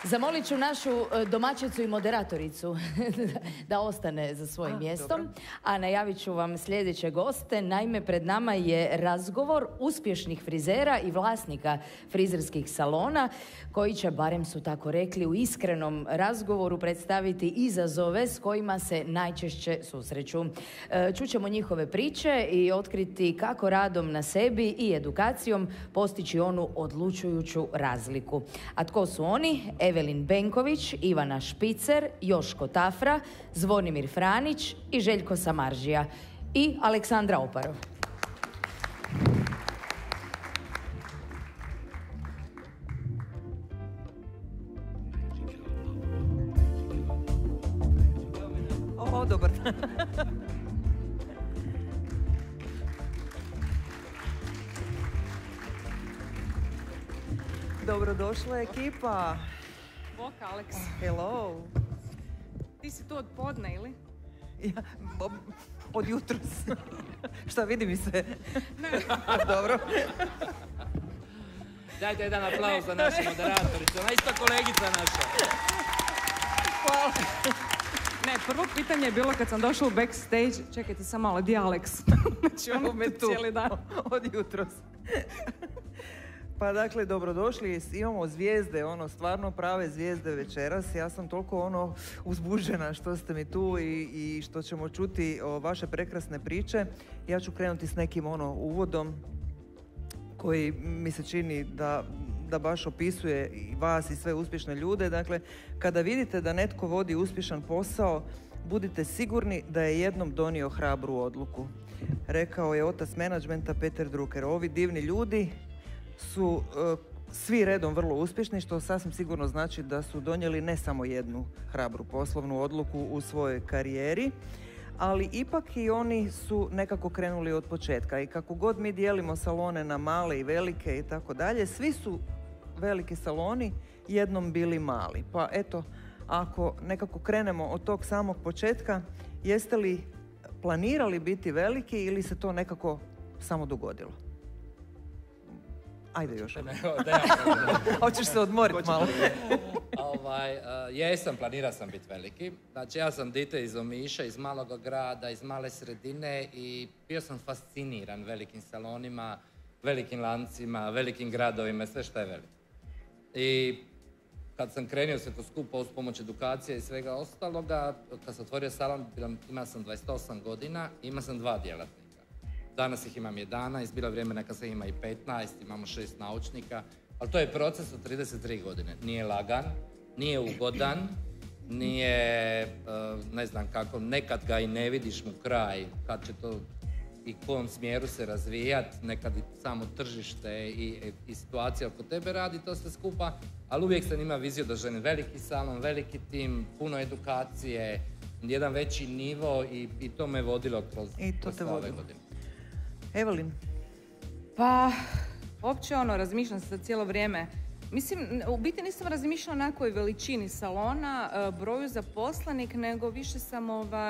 Zamolit ću našu domaćicu i moderatoricu da ostane za svojim mjestom, dobro. A najavit ću vam sljedeće goste. Naime, pred nama je razgovor uspješnih frizera i vlasnika frizerskih salona koji će, barem su tako rekli, u iskrenom razgovoru predstaviti izazove s kojima se najčešće susreću. Čućemo njihove priče i otkriti kako radom na sebi i edukacijom postići onu odlučujuću razliku. A tko su oni? Evelin Benković, Ivana Špicer, Joško Tafra, Zvonimir Franić i Željko Samaržija i Aleksandra Oparov. O, dobar. Dobrodošla ekipa. Bok, Alex. Hello. Ti si tu od podne, ili? Ja, od jutros. Šta, vidi mi se? Ne. Dobro. Dajte jedan aplauz za našu moderatoricu. Ona isto kolegica naša. Hvala. Ne, prvo pitanje je bilo kad sam došla u backstage. Čekajte sam malo, di Alex? Znači, ono me tu cijeli dan. Od jutros. Pa dakle, dobrodošli, imamo zvijezde, stvarno prave zvijezde večeras. Ja sam toliko uzbuđena što ste mi tu i što ćemo čuti vaše prekrasne priče. Ja ću krenuti s nekim uvodom koji mi se čini da baš opisuje i vas i sve uspješne ljude. Dakle, kada vidite da netko vodi uspješan posao, budite sigurni da je jednom donio hrabru odluku. Rekao je otac menadžmenta Peter Drucker. Ovi divni ljudi su svi redom vrlo uspješni, što sasvim sigurno znači da su donijeli ne samo jednu hrabru poslovnu odluku u svojoj karijeri, ali ipak i oni su nekako krenuli od početka. I kako god mi dijelimo salone na male i velike i tako dalje, svi su veliki saloni jednom bili mali. Pa eto, ako nekako krenemo od tog samog početka, jeste li planirali biti veliki ili se to nekako samo dogodilo? Ajde još. Hoćeš se odmoriti malo. Jesam, planirao sam biti veliki. Znači, ja sam dite iz Omiša, iz malog grada, iz male sredine i bio sam fasciniran velikim salonima, velikim lancima, velikim gradovima, sve što je veliko. I kad sam krenio se to skupo uz pomoć edukacije i svega ostaloga, kad sam otvorio salon, imao sam 28 godina i imao sam 2 djelatnika. Danas ih imam 11, bilo vrijeme neka se ima i 15, imamo 6 naučnika, ali to je proces od 33 godine. Nije lagan, nije ugodan, nije, ne znam kako, nekad ga i ne vidiš mu kraj, kad će to i kom smjeru se razvijat, nekad i samo tržište i situacija oko tebe radi to sve skupa, ali uvijek sam imao viziju da želim veliki salon, veliki tim, puno edukacije, jedan veći nivo i to me vodilo kroz sve ove godine. Evelin? Pa, uopće razmišljam se cijelo vrijeme. Mislim, u biti nisam razmišljala o nekoj veličini salona, broju zaposlenih, nego više sam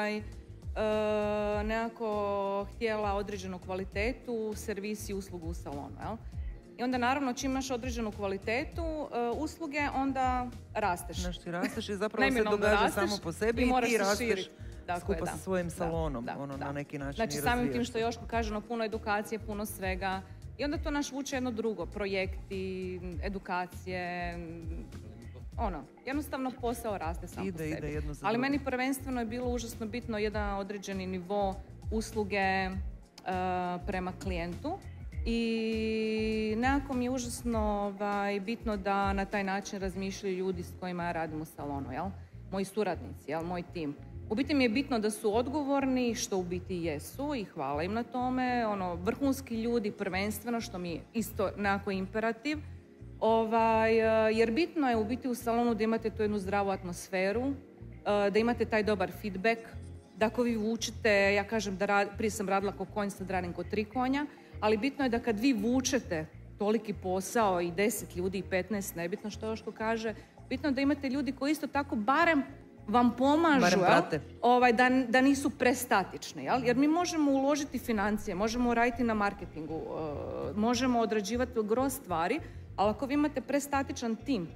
nekako htjela određenu kvalitetu, servis i uslugu u salonu, jel? I onda naravno čim imaš određenu kvalitetu usluge, onda rasteš. Znaš, ti rasteš i zapravo se događa samo po sebi i ti rasteš skupa sa svojim salonom, na neki način znači, i razvijaš. Znači samim tim što Joško kaže, puno edukacije, puno svega. I onda to naš vuče jedno drugo, projekti, edukacije, jednostavno posao raste sam po sebi. Ali meni prvenstveno je bilo užasno bitno jedan određeni nivo usluge prema klijentu i nekako mi je užasno bitno da na taj način razmišljaju ljudi s kojima ja radim u salonu, jel? Moji suradnici, jel? Moj tim. U biti mi je bitno da su odgovorni, što u biti jesu i hvala im na tome. Vrhunski ljudi prvenstveno, što mi je isto nekako imperativ. Jer bitno je u biti u salonu da imate tu jednu zdravu atmosferu, da imate taj dobar feedback, da ako vi vučete, ja kažem prije sam radila ko konj, sad radim ko 3 konja, ali bitno je da kad vi vučete toliki posao i 10 ljudi i 15, nebitno što Joško kaže, bitno je da imate ljudi koji isto tako barem vam pomažu, da nisu prestatični. Jer mi možemo uložiti financije, možemo raditi na marketingu, možemo odrađivati gro stvari, ali ako vi imate prestatičan tim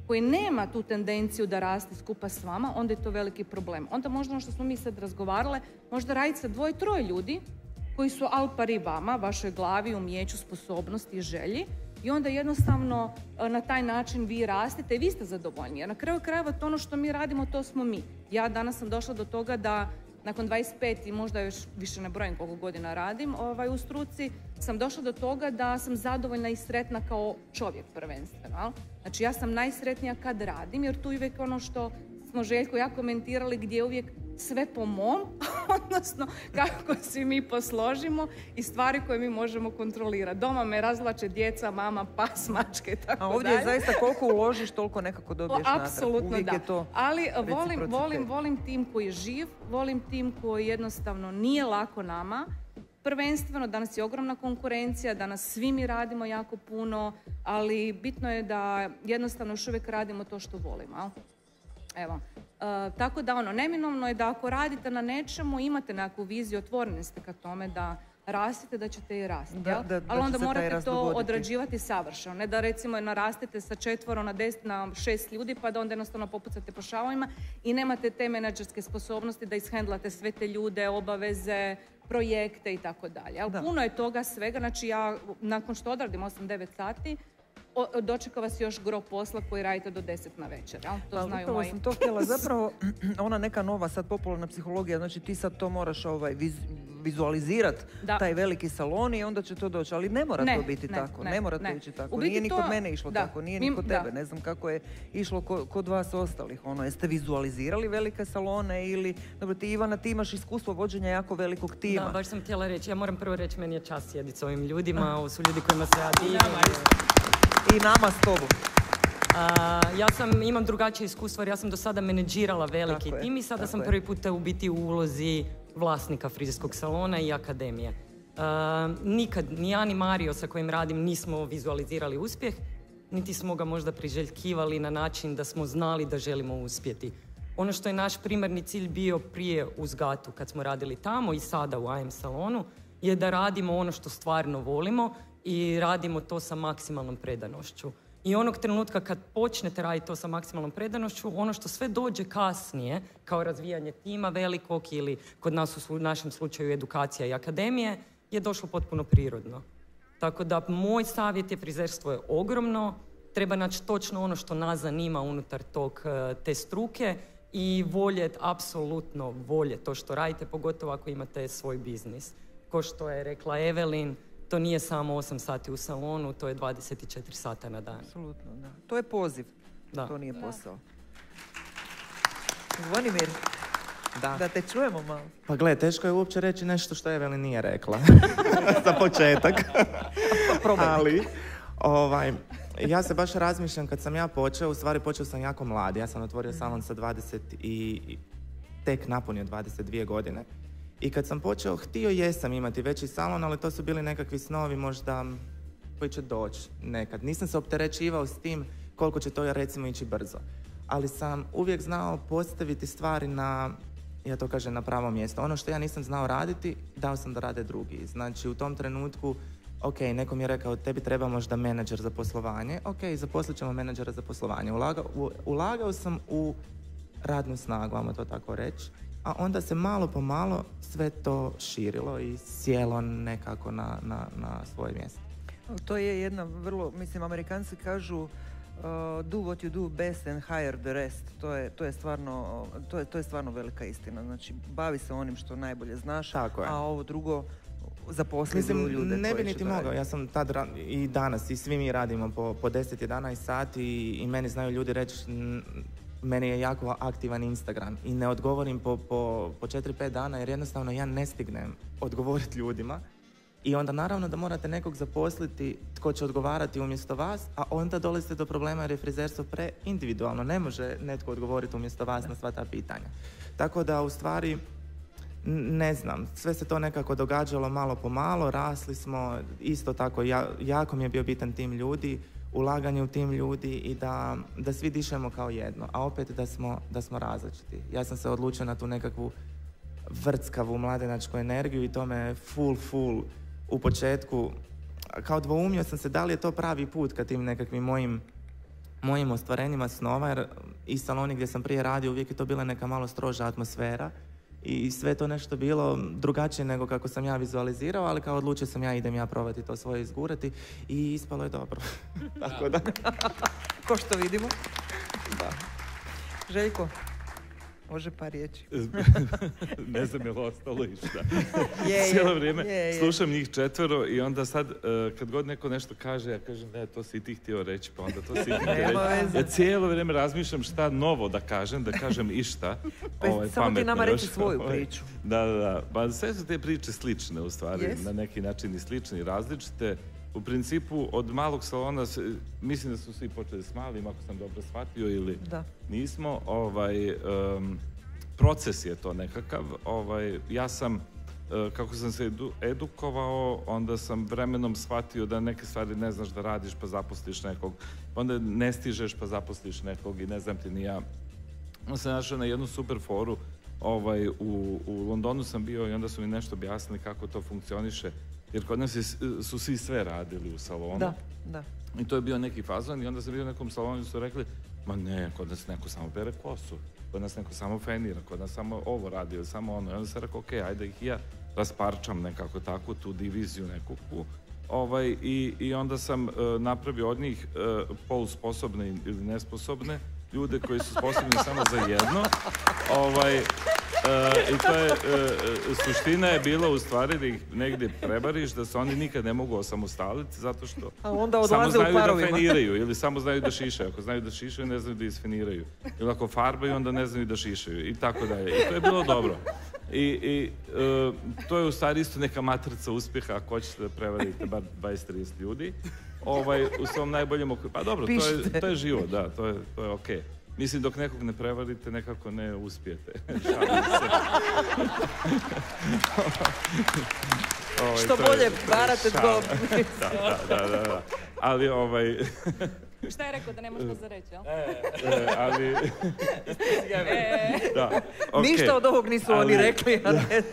koji nema tu tendenciju da raste skupa s vama, onda je to veliki problem. Onda možda ono što smo mi sad razgovarale, možda raditi sa 2-3 ljudi koji su al pari vama, vašoj glavi, umijeću, sposobnosti i želji, i onda jednostavno na taj način vi rastete i vi ste zadovoljni. Jer na kraju krajeva to ono što mi radimo, to smo mi. Ja danas sam došla do toga da nakon 25 i možda još više ne brojim koliko godina radim u struci, sam došla do toga da sam zadovoljna i sretna kao čovjek prvenstveno. Znači ja sam najsretnija kad radim, jer tu uvijek ono što smo Željko ja komentirali, gdje je uvijek sve po mom, odnosno kako si mi posložimo i stvari koje mi možemo kontrolirati. Doma me razvlače djeca, mama, pas, mačke i tako dalje. A ovdje je zaista koliko uložiš, toliko nekako dobiješ natrag. Apsolutno da. Ali volim tim koji je živ, volim tim koji jednostavno nije lako nama. Prvenstveno, danas je ogromna konkurencija, danas svi mi radimo jako puno, ali bitno je da jednostavno još uvijek radimo to što volimo. Evo. Tako da neminovno je da ako radite na nečemu, imate nekakvu viziju, otvoreni ste ka tome da rastete, da ćete i rasti. Ali onda morate to odrađivati savršeno. Ne da recimo narastete sa 4 na 10 na 6 ljudi, pa da onda jednostavno popucate po šavovima i nemate te menadžerske sposobnosti da ishendlate sve te ljude, obaveze, projekte i tako dalje. Ali puno je toga svega. Znači ja, nakon što odradim 8-9 sati, dočeka vas još gro posla koji radite do 10 na večer. To znaju moji. Sam to htjela. Zapravo, ona neka nova sad popularna psihologija, znači ti sad to moraš vizualizirati, taj veliki salon i onda će to doći. Ali ne mora to biti tako. Ne mora to ići tako. Nije ni kod mene išlo tako, nije ni kod tebe. Ne znam kako je išlo kod vas ostalih. Jeste vizualizirali velike salone ili... Dobro, ti Ivana, ti imaš iskustvo vođenja jako velikog tima. Da, baš sam htjela reći. Ja moram prvo reći, meni je čast sjediti s ovim ljudima. Ovo su ljudi kojima se radi. I nama s tobom. Imam drugačije iskustvo jer ja sam do sada menedžirala veliki tim i sada sam prvi puta u biti u ulozi vlasnika frizerskog salona i akademije. Nikad, ni ja ni Mario sa kojim radim nismo vizualizirali uspjeh, niti smo ga možda priželjkivali na način da smo znali da želimo uspjeti. Ono što je naš primarni cilj bio prije u Zgatu kad smo radili tamo i sada u AM salonu je da radimo ono što stvarno volimo i radimo to sa maksimalnom predanošću. I onog trenutka kad počnete raditi to sa maksimalnom predanošću, ono što sve dođe kasnije, kao razvijanje tima velikog ili kod nas u našem slučaju edukacija i akademije, je došlo potpuno prirodno. Tako da moj savjet je, frizerstvo je ogromno, treba naći točno ono što nas zanima unutar te struke i voljeti, apsolutno voljeti to što radite, pogotovo ako imate svoj biznis. Ko što je rekla Evelin, to nije samo 8 sati u salonu, to je 24 sata na dan. Apsolutno, da. To je poziv, to nije posao. Zvonimir, da te čujemo malo. Pa gle, teško je uopće reći nešto što Evelin nije rekla. Za početak. Ali, ja se baš razmišljam kad sam ja počeo, u stvari počeo sam jako mlad. Ja sam otvorio salon sa 20 i tek napunio 22 godine. I kad sam počeo, htio jesam imati veći salon, ali to su bili nekakvi snovi možda koji će doći nekad. Nisam se opterećivao s tim koliko će to recimo ići brzo. Ali sam uvijek znao postaviti stvari na, ja to kažem, na pravo mjesto. Ono što ja nisam znao raditi, dao sam da rade drugi. Znači u tom trenutku, ok, neko mi je rekao tebi treba možda menadžer za poslovanje. Ok, zaposlit ćemo menadžera za poslovanje. Ulagao sam u radnu snagu, vamo to tako reći. A onda se malo po malo sve to širilo i sjelo nekako na svoje mjesto. To je jedna vrlo, mislim, Amerikanci kažu do what you do best and hire the rest. To je stvarno velika istina. Znači, bavi se onim što najbolje znaš, a ovo drugo zaposli ljude koji će da ne bi niti mogao. Ja sam tad i danas i svi mi radimo po 10-11 sati i meni znaju ljudi reći meni je jako aktivan Instagram i ne odgovorim po 4-5 dana jer jednostavno ja ne stignem odgovoriti ljudima i onda naravno da morate nekog zaposliti tko će odgovarati umjesto vas, a onda dolazite do problema jer je frizerstvo preindividualno, ne može netko odgovoriti umjesto vas na sva ta pitanja. Tako da u stvari, ne znam, sve se to nekako događalo malo po malo, rasli smo, isto tako jako mi je bio bitan tim ljudi, ulaganje u tim ljudi i da svi dišemo kao jedno, a opet da smo različiti. Ja sam se odlučio na tu nekakvu vrckavu mladenačku energiju i to me full u početku, kao dvoumio sam se da li je to pravi put ka tim nekakvim mojim mojim ostvarenjima snova, jer i saloni gdje sam prije radio uvijek je to bila neka malo stroža atmosfera i sve to nešto bilo drugačije nego kako sam ja vizualizirao, ali kao odlučio sam idem ja probati to svoje izgurati i ispalo je dobro. Tako da. Ko što vidimo. Da. Željko, može par riječi. Ne znam je li ostalo išta. Cijelo vrijeme slušam njih 4 i onda sad kad god neko nešto kaže, ja kažem ne, to si i ti htio reći, pa onda to si i ti htio reći. Ja cijelo vrijeme razmišljam šta novo da kažem išta. Samo ti nama reći svoju priču. Da. Pa sve su te priče slične u stvari, na neki način i slične i različite. U principu, od malog salona, mislim da su svi počeli s malim, ako sam dobro shvatio ili nismo. Proces je to nekakav. Ja sam, kako sam se edukovao, onda sam vremenom shvatio da neke stvari ne znaš da radiš pa zaposliš nekog. Onda ne stižeš pa zaposliš nekog i ne znam ti ni ja. Onda sam našao na jednu super foru. U Londonu sam bio i onda su mi nešto objasnili kako to funkcioniše. Jer kod nas su svi sve radili u salonu. Da. I to je bio neki fazon i onda sam bio u nekom salonu i su rekli ma ne, kod nas neko samo pere kosu, kod nas neko samo fenira, kod nas samo ovo radi ili samo ono. I onda sam rekao, ok, ajde ih ja rasparčam nekako tako tu diviziju nekakvu. I onda sam napravio od njih polusposobne ili nesposobne ljude koji su sposobni samo za jedno. I to je, suština je bila u stvari da ih negdje prebariš, da se oni nikad ne mogu osamostaliti, zato što samo znaju da feniraju ili samo znaju da šišaju. Ako znaju da šišaju, ne znaju da isfeniraju. Ili ako farbaju, onda ne znaju da šišaju i tako dalje. I to je bilo dobro. I to je u stvari isto neka matrica uspjeha ako hoćete da prevarite bar 20-30 ljudi. U svom najboljem okviru. Pa dobro, to je život, da, to je okej. Mislim, dok nekog ne prevarite, nekako ne uspijete. Što bolje varate tko. Da. Ali Šta je rekao da ne možeš za reći, jel? Ali... Ništa od ovog nisu oni rekli.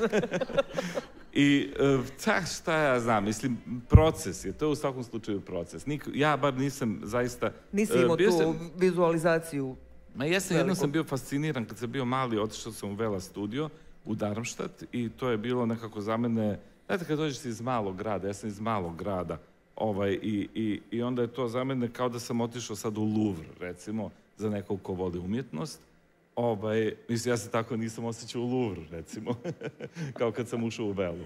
I šta ja znam, mislim, proces je, to je u svakom slučaju proces. Ja bar nisam zaista... Nisi imao tu vizualizaciju. Jednom sam bio fasciniran, kad sam bio mali, otišao sam u Vela studio u Darmstadt i to je bilo nekako za mene, znate kad dođeš iz malog grada, ja sam iz malog grada, i onda je to za mene kao da sam otišao sad u Louvre, recimo, za nekog ko voli umjetnost. Mislim, ja se tako nisam osjećao u Louvre, recimo, kao kad sam ušao u Velu.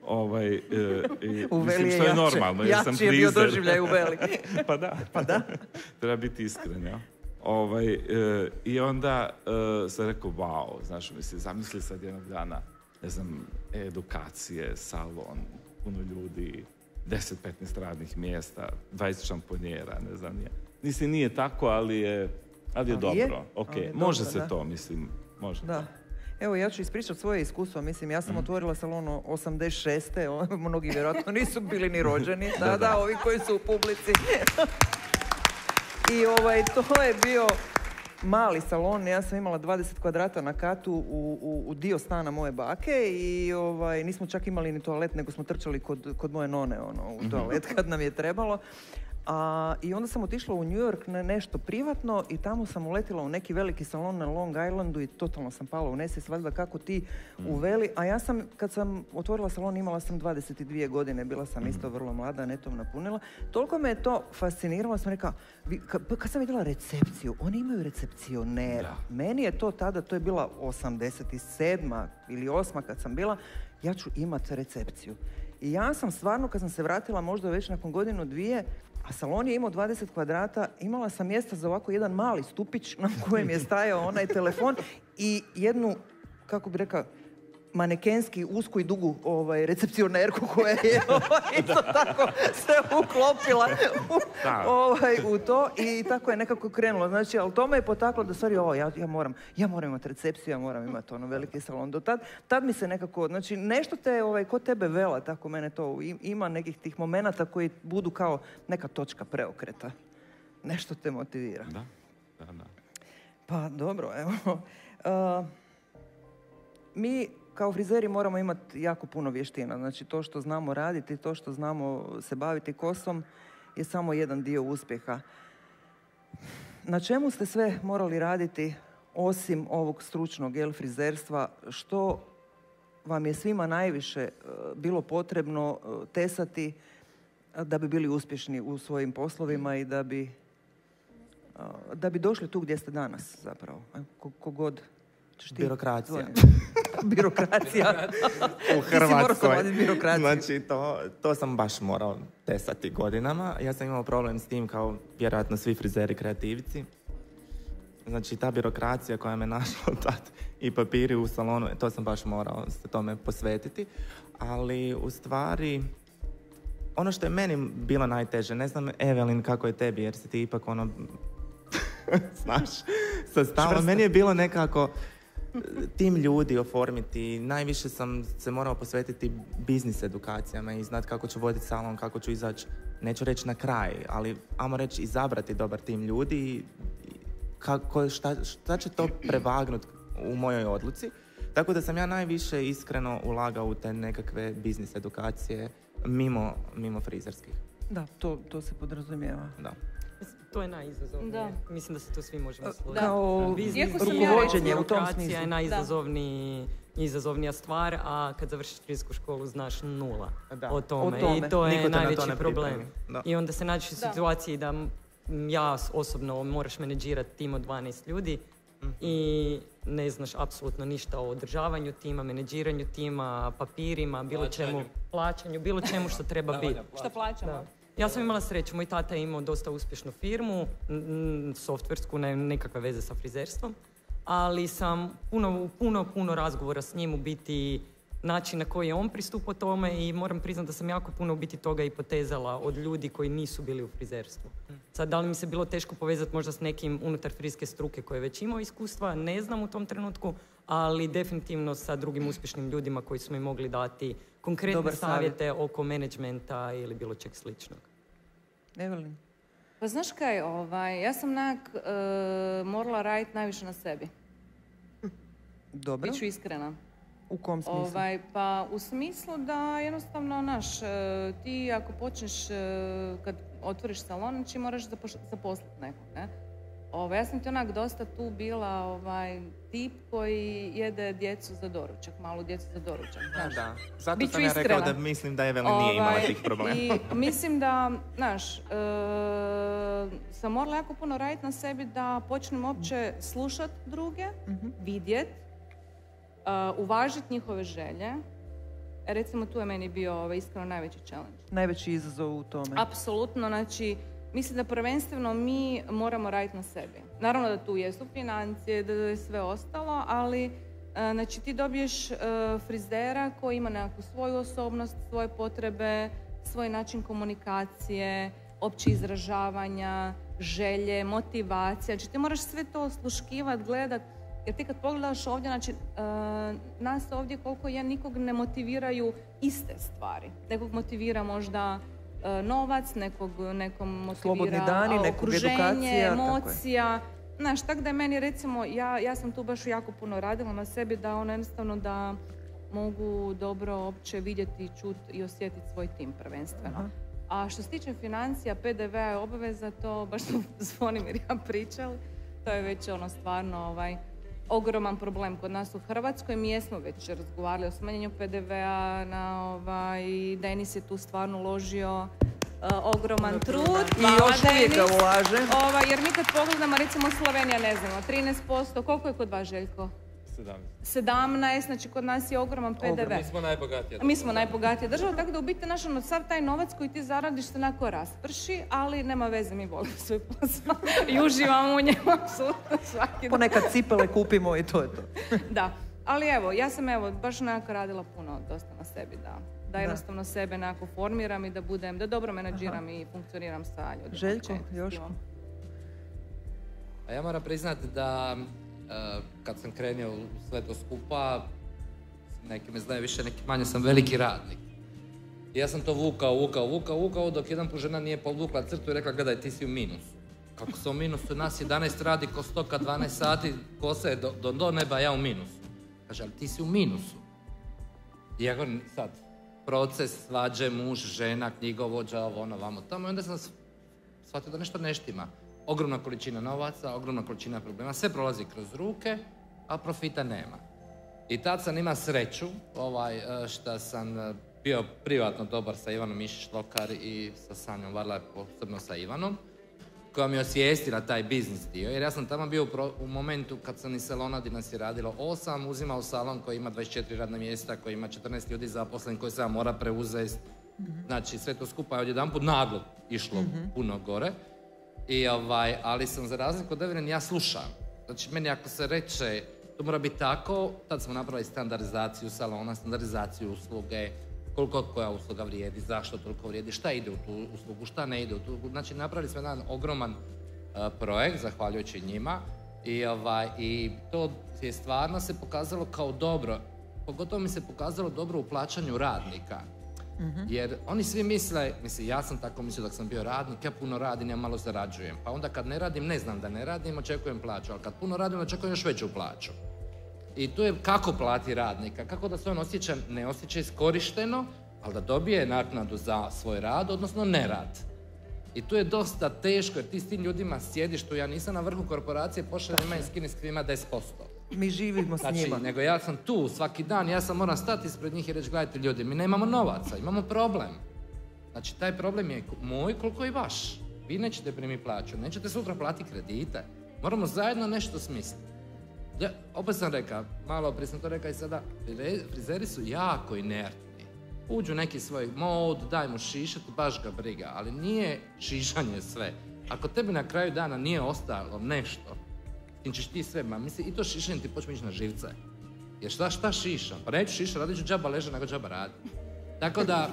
U Veli je jači je bio doživljaj u Veli. Pa da. Treba biti iskren, ja. I onda sam rekao, wow, znaš, mislim, zamisli sad jednog dana, ne znam, edukacije, salon, puno ljudi, 10-15 radnih mjesta, 20 šamponjera, ne znam, mislim, nije tako, ali je dobro, ok, može se to, mislim, može. Da. Evo, ja ću ispričati svoje iskustvo, mislim, ja sam otvorila salon 86. Mnogi vjerojatno nisu bili ni rođeni, da, ovi koji su u publici. I to je bio mali salon, ja sam imala 20 kvadrata na katu u dio stana moje bake i nismo čak imali ni toalet, nego smo trčali kod moje none u toalet kad nam je trebalo. I onda sam otišla u New York na nešto privatno i tamo sam uletila u neki veliki salon na Long Islandu i totalno sam pala u nesvijest, valjda kako ti uveli. A ja sam, kad sam otvorila salon, imala sam 22 godine, bila sam isto vrlo mlada, netom napunila. Toliko me je to fasciniralo, sam rekao, kad sam vidjela recepciju, oni imaju recepcionera. Meni je to tada, to je bila 87. ili 8. kad sam bila, ja ću imati recepciju. I ja sam stvarno, kad sam se vratila možda već nakon godinu, dvije, a salon je imao 20 kvadrata, imala sam mjesta za ovako jedan mali stupić na kojem je stajao onaj telefon i jednu, kako bi rekao, manekenski, usku i dugu recepcionerku koja je isto tako se uklopila u to i tako je nekako krenulo. Znači, ali to me je potaklo da stvari, ja moram imati recepciju, ja moram imati veliki salon. Do tad mi se nekako, znači, nešto te, kod tebe vela, tako mene to, ima nekih tih momenata koji budu kao neka točka preokreta. Nešto te motivira. Da. Pa, dobro, evo. Mi kao frizeri moramo imati jako puno vještina. Znači, to što znamo raditi, to što znamo se baviti kosom je samo jedan dio uspjeha. Na čemu ste sve morali raditi osim ovog stručnog frizerstva? Što vam je svima najviše bilo potrebno tesati da bi bili uspješni u svojim poslovima i da bi došli tu gdje ste danas zapravo? Kogod ćeš ti... Birokracija. Birokracija. U Hrvatskoj. Znači, to sam baš morao tesati godinama. Ja sam imao problem s tim kao vjerojatno svi frizeri kreativci. Znači, ta birokracija koja me našla tad i papiri u salonu, to sam baš morao se tome posvetiti. Ali, u stvari, ono što je meni bilo najteže, ne znam, Evelin, kako je tebi, jer si ti ipak znaš, sastava. Meni je bilo nekako tim ljudi oformiti. Najviše sam se morao posvetiti biznis edukacijama i znati kako ću voditi salon, kako ću izaći, neću reći na kraj, ali ajmo reći izabrati dobar tim ljudi. Šta će to prevagnuti u mojoj odluci. Tako da sam ja najviše iskreno ulagao u te nekakve biznis edukacije mimo frizerskih. Da, to se podrazumijeva. Da. To je najizazovnije. Da. Mislim da se to svi možemo složiti. Kao rukovođenje u tom smislu. Je najizazovnija stvar, a kad završiš frizersku školu znaš nula o tome. I to je najveći problem. I onda se nađeš u situaciji da ja osobno moraš menedžirati tim od 12 ljudi i ne znaš apsolutno ništa o održavanju tima, menedžiranju tima, papirima, bilo čemu, plaćanju, bilo čemu što treba biti. Što plaćamo? Da. Ja sam imala sreću, moj tata je imao dosta uspješnu firmu, softversku, nekakve veze sa frizerstvom, ali sam puno razgovora s njim u biti način na koji je on pristupao tome i moram priznati da sam jako puno u biti toga i potezala od ljudi koji nisu bili u frizerstvu. Sad, da li mi se bilo teško povezati možda s nekim unutar frizerske struke koji je već imao iskustva, ne znam u tom trenutku, ali definitivno sa drugim uspješnim ljudima koji su mi mogli dati konkretne savjete oko menadžmenta ili bilo čeg sličnog. Evelin? Pa znaš kaj, ja sam morala raditi najviše na sebi. Dobro. Biću iskrena. U kom smislu? Pa u smislu da jednostavno, ti ako počneš, kad otvoriš salon, znači moraš zaposliti nekog, ne? Ja sam ti dosta tu bila tip koji jede djecu za doručak, malu djecu za doručak. Da. Zato sam ja rekao da mislim da Evelin nije imala tih problema. I mislim da, sam morala jako puno raditi na sebi da počnem uopće slušati druge, vidjeti, uvažiti njihove želje. Recimo, tu je meni bio iskreno najveći challenge. Najveći izazov u tome. Apsolutno, mislim da prvenstveno mi moramo raditi na sebi. Naravno da tu jesu financije, da je sve ostalo, ali ti dobiješ frizera koji ima nekakvu svoju osobnost, svoje potrebe, svoj način komunikacije, opće izražavanja, želje, motivacija. Ti moraš sve to osluškivati, gledati. Jer ti kad pogledaš ovdje, nas ovdje koliko nikog ne motiviraju iste stvari. Nekog motivira možda novac, nekom motivira okruženje, emocija. Tako da je meni, recimo, ja sam tu baš jako puno radila na sebi da jednostavno da mogu dobro opće vidjeti, čuti i osjetiti svoj tim prvenstveno. Aha. A što se tiče financija, PDV-a je obaveza, to baš smo Zvonimir i ja pričali. To je već stvarno ogroman problem kod nas u Hrvatskoj. Mi jesmo već razgovarali o smanjenju PDV-a, Denis je tu stvarno uložio ogroman trud. I još uvijek ga ulaže. Jer mi kad pogledamo, recimo Slovenija, ne znamo, 13%, koliko je kod vas, Željko? 17, znači kod nas je ogroman PDV. Mi smo najbogatija država. Mi smo najbogatija država, tako da u biti sav taj novac koji ti zaradiš se onako rasprši, ali nema veze, mi volimo svoj posao i uživamo u njemu apsolutno svaki dan. Ponekad cipele kupimo i to je to. Da, ali ja sam baš onako radila dosta na sebi, da jednostavno sebe onako formiram i da dobro menadžiram i funkcioniram sa ljudima. Željko, Joško? A ja moram priznati da kad sam krenio u sve to skupa, neki me znaju više, neki manje, sam veliki radnik. I ja sam to vukao, dok jedan put žena nije povukla crtu i rekla, gledaj, ti si u minusu. Kako se u minusu, nas 11 radi ko stoka 12 sati, kose do neba, ja u minusu. Kaže, ali ti si u minusu. Iako sad, proces, svađe, muž, žena, knjigovođa, vamo, tamo. I onda sam shvatio da nešto ne štima. ogromna količina novaca, ogromna količina problema, sve prolazi kroz ruke, a profita nema. I tad sam imao sreću, što sam bio privatno dobar sa Ivanom Mišić-Lokar i sa Sanjom Varlar, posebno sa Ivanom, koja mi je osvijestila taj biznis dio, jer ja sam tamo bio u momentu kad sam iz salona gdje nas je radilo 8, uzimao salon koji ima 24 radna mjesta, koji ima 14 ljudi zaposlen, koji se mora preuzeti. Znači, sve to skupa je odjedanput naglo išlo puno gore. Ali sam za razliku od Evelyn, ja slušam. Znači, meni ako se reče, to mora biti tako, tad smo napravili standardizaciju salona, standardizaciju usluge, koliko koja usluga vrijedi, zašto toliko vrijedi, šta ide u tu uslugu, šta ne ide u tu. Znači, napravili smo jedan ogroman projekt, zahvaljujući njima, i to je stvarno se pokazalo kao dobro. Pogotovo mi se pokazalo dobro u plaćanju radnika. Jer oni svi misle, ja sam tako mislio dok sam bio radnik, ja puno radim, ja malo zarađujem. Pa onda kad ne radim, ne znam da ne radim, očekujem plaću, ali kad puno radim, očekujem još veću plaću. I tu je kako plati radnika, kako da se on ne osjeća iskorišteno, ali da dobije naknadu za svoj rad, odnosno nerad. I tu je dosta teško, jer ti s tim ljudima sjediš tu, ja nisam na vrhu korporacije, pošaljem meni skini s svima 10%. Mi živimo s njima. Nego ja sam tu svaki dan, ja sam moram stati ispred njih i reći, gledajte ljudi, mi nemamo novaca, imamo problem. Znači, taj problem je moj koliko i vaš. Vi nećete primiti plaću, nećete sutra platiti kredite. Moramo zajedno nešto smisliti. Ja, opet sam rekao, malo prije sam to rekao i sada, frizeri su jako inertni. Uđu neki svoj mod, daj mu šišati, baš ga briga, ali nije šišanje sve. Ako tebi na kraju dana nije ostalo nešto, tim ćeš ti sve, i to šišanje ti počne ići na živce. Jer šta šišam? Pa neću šišati, radit ću džaba leže, nego džaba radi. Tako da...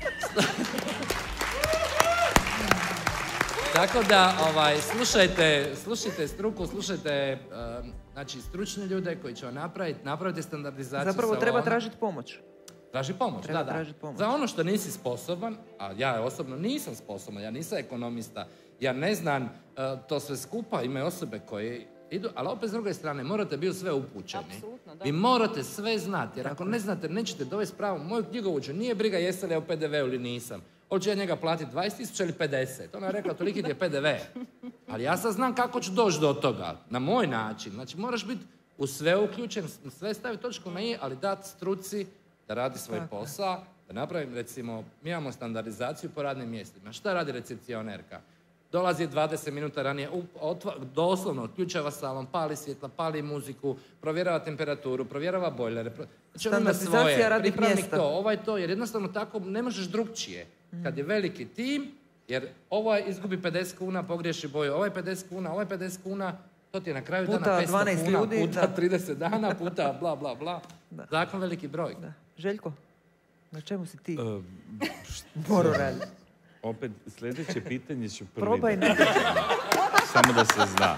Tako da, slušajte struku, slušajte, znači, stručne ljude koji će vam napraviti standardizaciju. Zapravo treba tražiti pomoć. Traži pomoć, da. Za ono što nisi sposoban, a ja osobno nisam sposoban, ja nisam ekonomista, ja ne znam to sve skupa, imaju osobe koje idu, ali opet s druge strane morate biti sve upućeni. Apsolutno, da. Vi morate sve znati, jer ako ne znate, nećete dovesti pravo. Moju knjigovuđu nije briga jesi li ja u PDV-u ili nisam. Hoće ja njega platiti 20.000 ili 50. Ona je rekla, toliki ti je PDV. Ali ja sad znam kako ću doći do toga, na moj način. Znači, moraš biti u sve uključen, sve staviti točku na i, ali dati struci da radi svoj posao, da napravim, recimo, mi imamo standardizaciju po radnim mjestima. Šta radi recepcionerka? Dolazi 20 minuta ranije, doslovno otključava salon, pali svjetla, pali muziku, provjerava temperaturu, provjerava bojlere. Znači, on ima svoje, pripravnik to, jer jednostavno tako ne možeš drugčije. Kad je veliki tim, jer ovaj izgubi 50 kuna, pogriješi boju, ovaj 50 kuna, ovaj 50 kuna, to ti je na kraju dana 500 kuna, ljudi, puta 30 dana, puta bla, bla, bla. Zakon veliki broj. Da. Željko, na čemu si ti? Moro radi. Opet, sljedeće pitanje ću prvi. Probaj Samo da se zna.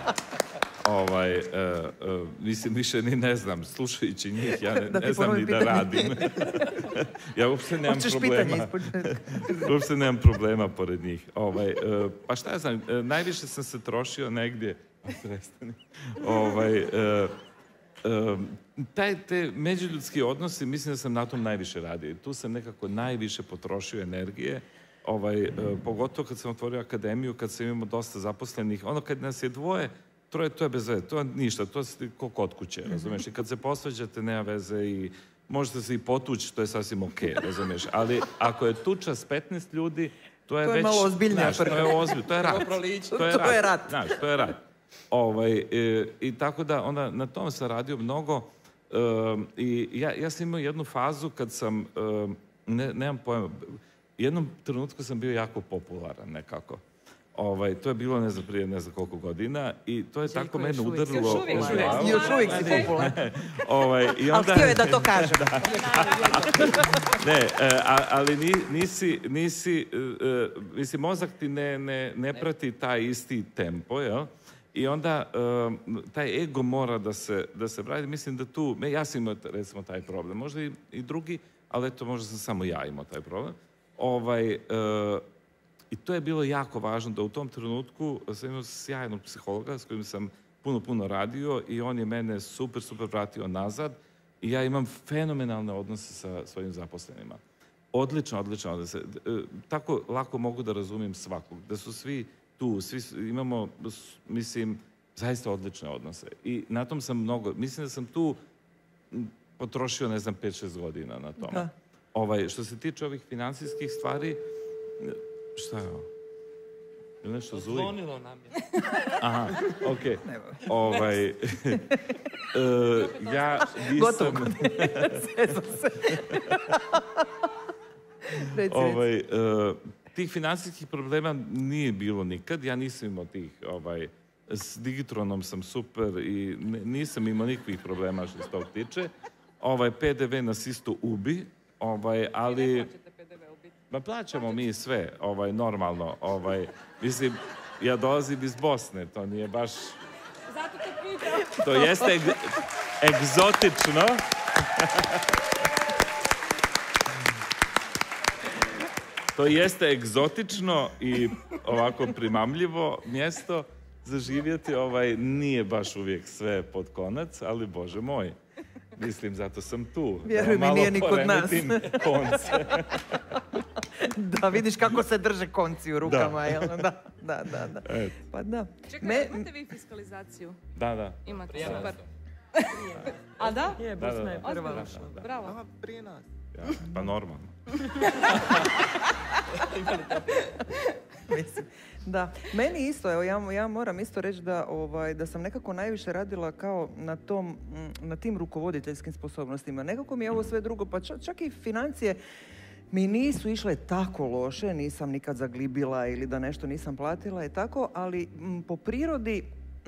Mislim, više ni ne znam, slušajući njih, ja ne znam ni da radim. Ja uopšte nemam problema. Uopšte nemam problema pored njih. Pa šta ja znam, najviše sam se trošio negdje. Prestani. Te međuljudski odnosi, mislim da sam na tom najviše radio. Tu sam nekako najviše potrošio energije. Pogotovo kad sam otvorio akademiju, kad sam imao dosta zaposlenih, ono kad nas je dvoje, troje, to je bez veze, to je ništa, to je ko kod kuće, razumiješ? I kad se posvađate, nema veze i možete se i potući, to je sasvim okej, razumiješ? Ali ako je tuča s 15 ljudi, to je već... malo ozbiljnija prva. To je rat. To je rat. Znaš, to je rat. I tako da, onda na tom sam radio mnogo i ja sam imao jednu fazu kad sam, nemam pojma, u jednom trenutku sam bio jako popularan nekako. To je bilo, ne znam, prije ne znam koliko godina i to je tako mene udarilo. Još uvijek si popularan. Ali htio je da to kažem. Ne, ali mislim, mozak ti ne prati taj isti tempo, jel? I onda taj ego mora da se vrati. Mislim da tu, ja sam imao recimo taj problem, možda i drugi, ali eto, možda sam samo ja imao taj problem. I to je bilo jako važno da u tom trenutku sam imao sjajnog psihologa s kojim sam puno radio i on je mene super vratio nazad i ja imam fenomenalne odnose sa svojim zaposlenima. Odlično odnose. Tako lako mogu da razumijem svakog. Da su svi tu. Svi imamo, mislim, zaista odlične odnose. I na tom sam mnogo, mislim da sam tu potrošio, ne znam, 5-6 godina na tome. Što se tiče ovih financijskih stvari, šta je ovo? Ili nešto zuji? Zvonilo nam je. Aha, okej. Ja nisam... Tih financijskih problema nije bilo nikad. Ja nisam imao tih... S Digitronom sam super i nisam imao nikakvih problema što se tog tiče. PDV nas isto ubi, ali... Ma plaćamo mi sve, normalno. Mislim, ja dolazim iz Bosne, to nije baš... Zato te pitao. To jeste egzotično. To jeste egzotično i ovako primamljivo mjesto za živjeti. Nije baš uvijek sve pod konac, ali Bože moj. Mislim, zato sam tu. Vjeruj mi, nije ni kod nas. Konce. Da, vidiš kako se drže konci u rukama, jel? Da. Pa da. Čekaj, imate vi fiskalizaciju? Da. Imate, super. A da? Je, Bosna je prva. Bravo. Prije nas. Pa normalno. Mislim, da. Meni isto, evo, ja moram isto reći da sam nekako najviše radila kao na tim rukovoditeljskim sposobnostima. Nekako mi je ovo sve drugo, pa čak i financije mi nisu išle tako loše, nisam nikad zaglibila ili da nešto nisam platila i tako, ali po prirodi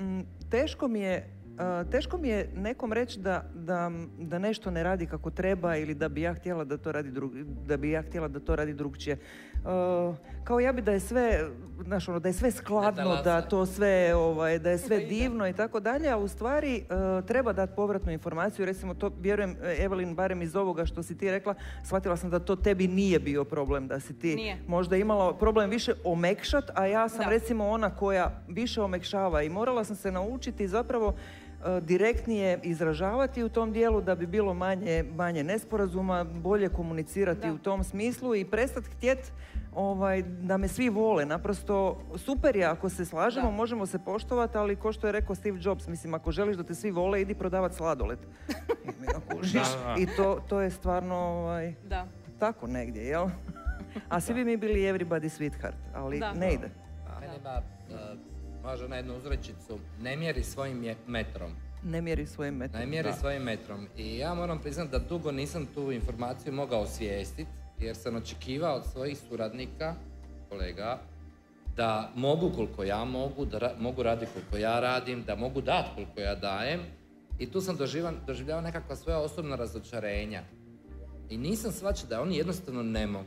teško mi je nekom reći da nešto ne radi kako treba ili da bi ja htjela da to radi drugčije. Kao ja bi da je sve, znaš, da je sve skladno, da to sve, da je sve divno i tako dalje, a u stvari treba dati povratnu informaciju. Recimo, to vjerujem, Evelin, barem iz ovoga što si ti rekla, shvatila sam da to tebi nije bio problem, da si ti možda imala problem više omekšat, a ja sam recimo ona koja više omekšava i morala sam se naučiti zapravo direktnije izražavati u tom dijelu da bi bilo manje nesporazuma, bolje komunicirati u tom smislu i prestati htjeti da me svi vole. Naprosto super je ako se slažemo, možemo se poštovati, ali ko što je rekao Steve Jobs, mislim, ako želiš da te svi vole, idi prodavati sladoled. I to je stvarno tako negdje, jel? A svi bi mi bili everybody sweetheart, ali ne ide. Meni ima, može na jednu uzrečicu, ne mjeri svojim metrom. Ne mjeri svojim metrom. Ne mjeri svojim metrom. I ja moram priznati da dugo nisam tu informaciju mogao osvijestiti, jer sam očekivao od svojih suradnika, kolega, da mogu koliko ja mogu, da mogu raditi koliko ja radim, da mogu dati koliko ja dajem. I tu sam doživljavao nekakva svoja osobna razočarenja. I nisam shvaćao da oni jednostavno ne mogu.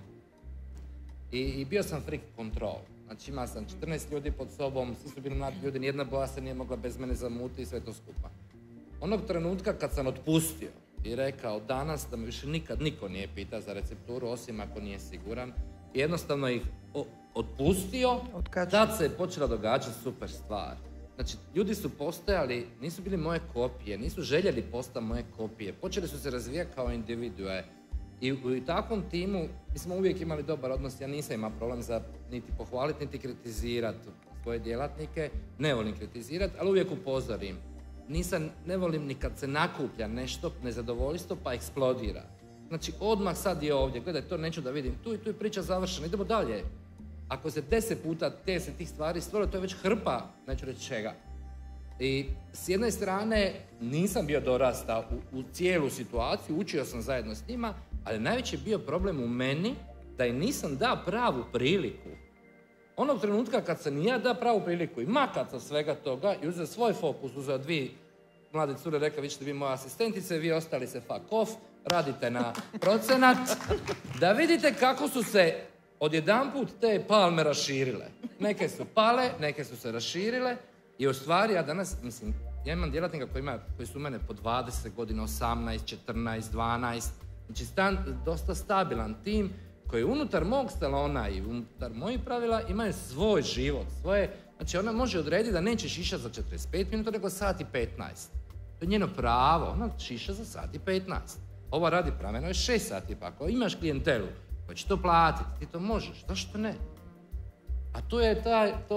I bio sam freak control. Znači imao sam 14 ljudi pod sobom, svi su bili mladi ljudi, nijedna boja se nije mogla bez mene zamuti i sve to skupa. Onog trenutka kad sam otpustio i rekao danas da me više nikad niko nije pitao za recepturu, osim ako nije siguran, i jednostavno ih otpustio, tad se je počela događati super stvar. Znači, ljudi su postojali, nisu bili moje kopije, nisu željeli postati moje kopije, počeli su se razvijati kao individue. I u takvom timu, mi smo uvijek imali dobar odnos, ja nisam imao problem za niti pohvaliti, niti kritizirati svoje djelatnike, ne volim kritizirati, ali uvijek upozorim. Ne volim ni kad se nakuplja nešto, nezadovoljstvo, pa eksplodira. Znači, odmah sad je ovdje, gledaj, to neću da vidim, tu je priča završena, idemo dalje. Ako se 10 puta tih stvari stvorilo, to je već hrpa, neću reći čega. I s jedne strane nisam bio dorastao u cijelu situaciju, učio sam zajedno s njima, ali najveći je bio problem u meni da im nisam dao pravu priliku. Onog trenutka kad sam ja dao pravu priliku i makat sa svega toga i uzeo svoj fokus, uzeo 2 mlade cure, rekao vi ćete biti moja asistentice, vi ostali se fuck off, radite na procenat, da vidite kako su se odjedanput te palme raširile. Neke su pale, neke su se raširile i u stvari ja danas, mislim, ja imam djelatnika koji su u mene po 20 godina, 18, 14, 12, znači dosta stabilan tim koji unutar mog salona i unutar mojih pravila imaju svoj život, znači ona može odrediti da neće šišati za 45 minuta, nego sat i 15. To je njeno pravo, ona šiša za sat i 15. Ova radi praveno je 6 sati, pa ako imaš klijentelu koja će to platiti, ti to možeš, zašto ne? A to je to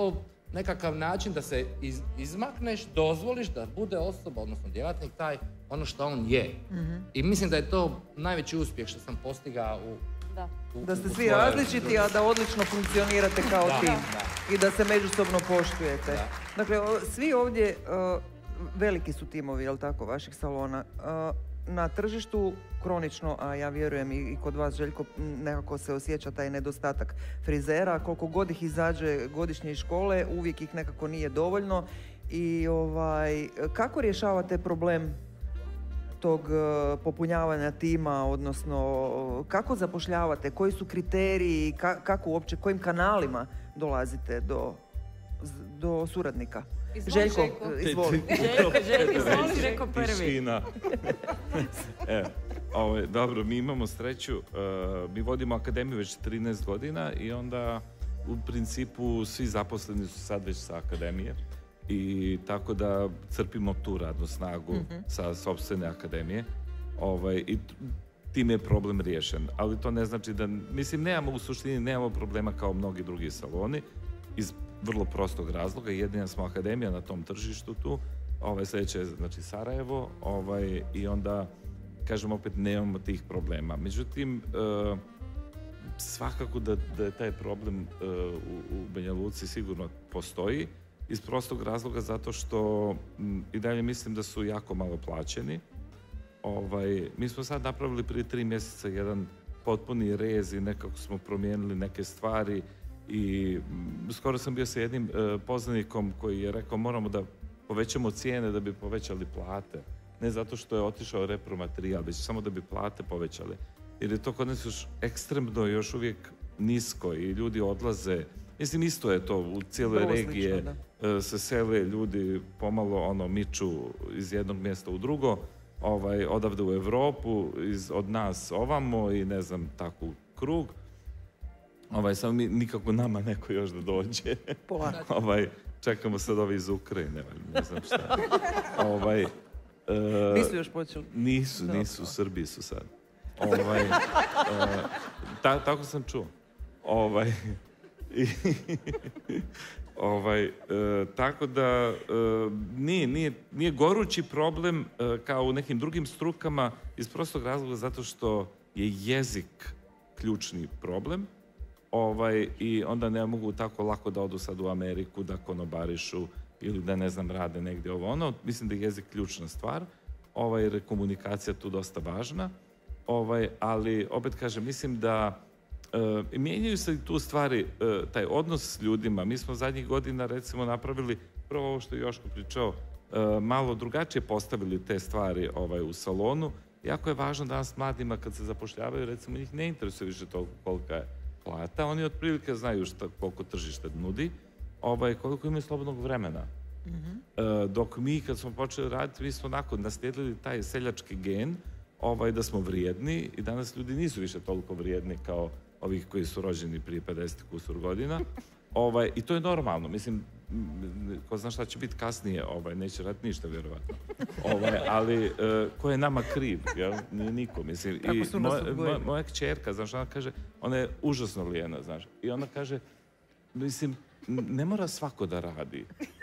nekakav način da se izmakneš, dozvoliš da bude osoba, odnosno djelatnik taj, ono što on je. I mislim da je to najveći uspjeh što sam postigao da ste svi različiti, a da odlično funkcionirate kao tim. I da se međusobno poštujete. Dakle, svi ovdje, veliki su timovi, jel tako, vaših salona. Na tržištu kronično, a ja vjerujem i kod vas, Željko, nekako se osjeća taj nedostatak frizera. Koliko god ih izađe godišnje iz škole, uvijek ih nekako nije dovoljno. I kako rješavate problem tog popunjavanja tima, odnosno kako zapošljavate, koji su kriteriji, kako uopće, kojim kanalima dolazite do suradnika? Željko, izvoli. Izvoli, Željko prvi. Dobro, mi imamo sreću, mi vodimo akademiju već 13 godina i onda u principu svi zaposleni su sad već sa akademije. I tako da crpimo tu radnu snagu sa sopstvene akademije i tim je problem riješen. Ali to ne znači da, mislim, u suštini nemamo problema kao mnogi drugi saloni iz vrlo prostog razloga. Jedina smo akademija na tom tržištu tu, sljedeće je znači Sarajevo i onda, kažem opet, nemamo tih problema. Međutim, svakako da je taj problem u Banja Luci sigurno postoji. Iz prostog razloga zato što i dalje mislim da su jako malo plaćeni. Mi smo sad napravili prije 3 mjeseca jedan potpuni rez i nekako smo promijenili neke stvari i skoro sam bio sa jednim poznanikom koji je rekao moramo da povećamo cijene da bi povećali plate. Ne zato što je otišao repromaterijal, već samo da bi plate povećali. Jer je to kod nas još ekstremno, još uvijek nisko i ljudi odlaze. Mislim, isto je to u cijeloj regiji, se sele ljudi pomalo miču iz jednog mjesta u drugo, odavde u Europu, od nas ovamo i ne znam, tako u krug. Samo nikako nama neko još da dođe. Čekamo sad ovi iz Ukrajine, ne znam šta. Nisu još počeli? Nisu, u Srbiji su sad. Tako sam čuo. Tako da nije gorući problem kao u nekim drugim strukama iz prostog razloga zato što je jezik ključni problem i onda ne mogu tako lako da odu sad u Ameriku da konobarišu ili da ne znam rade negdje ono. Mislim da je jezik ključna stvar, jer je komunikacija tu dosta važna, ali opet kažem, mislim da mijenjaju se i tu stvari, taj odnos s ljudima. Mi smo zadnjih godina recimo napravili, prvo ovo što je Joško pričao, malo drugačije postavili te stvari u salonu. Jako je važno danas mladima kad se zapošljavaju, recimo njih ne interesuje više toliko kolika je plata, oni otprilike znaju koliko tržište nudi, koliko imaju slobodnog vremena. Dok mi kad smo počeli raditi, mi smo naslijedili taj seljački gen, da smo vrijedni i danas ljudi nisu više toliko vrijedni kao ovih koji su rođeni prije 50 kusur godina. I to je normalno. Mislim, ko zna šta će biti kasnije, neće raditi ništa, vjerovatno. Ali ko je nama kriv, jel? Nije niko. Mislim, i moja kćerka, znaš, ona kaže, ona je užasno lijena, znaš. I ona kaže, mislim, ne mora svako da radi.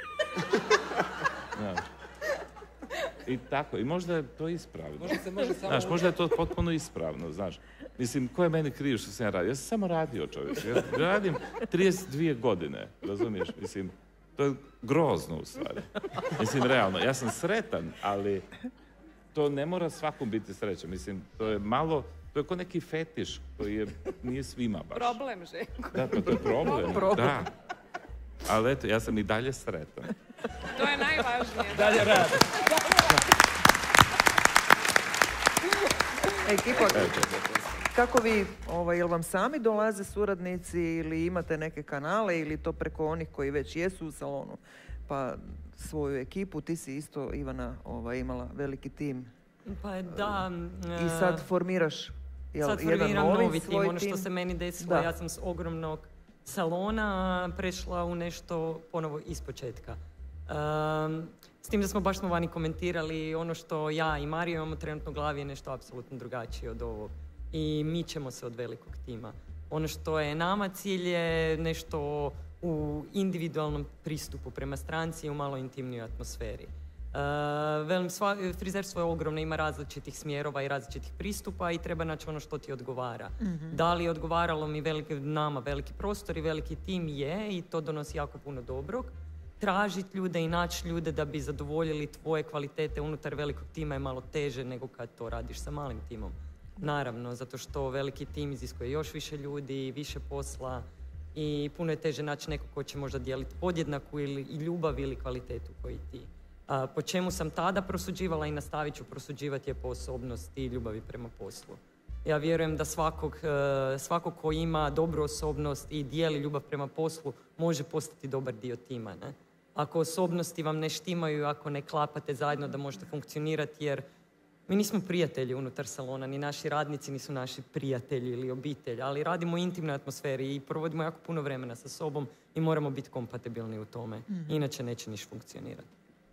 Znaš. I tako, i možda je to ispravno. Znaš, možda je to potpuno ispravno, znaš. Mislim, ko je meni kriv što sam ja radio? Ja sam samo radio, čovječ. Ja radim 32 godine, razumiješ? Mislim, to je grozno u stvari. Mislim, realno, ja sam sretan, ali to ne mora svakom biti sreća. Mislim, to je malo, to je kao neki fetiš koji nije svima baš. Problem, Željko. Da, to je problem, da. Ali eto, ja sam i dalje sretan. To je najvažnije. Dalje rad. Ekipa, kako vi, jel vam sami dolaze suradnici ili imate neke kanale ili to preko onih koji već jesu u salonu, pa svoju ekipu, ti si isto, Ivana, imala veliki tim. Pa da. I sad formiraš sad formiram novi tim, ono što se meni desilo, ja sam s ogromnog salona prešla u nešto ponovo ispočetka. S tim da smo vani komentirali, ono što ja i Mario imamo trenutno u glavi je nešto apsolutno drugačije od ovog. I mi ćemo se od velikog tima. Ono što je nama cilj je nešto u individualnom pristupu prema stranci i u malo intimnijoj atmosferi. Frizerstvo je ogromno, ima različitih smjerova i različitih pristupa i treba naći ono što ti odgovara. Da li je odgovaralo mi nama veliki prostor i veliki tim je, i to donosi jako puno dobrog. Tražiti ljude i naći ljude da bi zadovoljili tvoje kvalitete unutar velikog tima je malo teže nego kad to radiš sa malim timom. Naravno, zato što veliki tim iziskuje još više ljudi, više posla i puno je teže naći nekog ko će možda dijeliti podjednaku i ljubav ili kvalitetu koji ti. Po čemu sam tada prosuđivala i nastavit ću prosuđivati je po osobnosti i ljubavi prema poslu. Ja vjerujem da svako ko ima dobru osobnost i dijeli ljubav prema poslu može postati dobar dio tima. Ne? Ako osobnosti vam ne štimaju, ako ne klapate zajedno da možete funkcionirati, jer mi nismo prijatelji unutar salona, ni naši radnici nisu naši prijatelji ili obitelj, ali radimo u intimnoj atmosferi i provodimo jako puno vremena sa sobom i moramo biti kompatibilni u tome. Inače neće niš funkcionirati.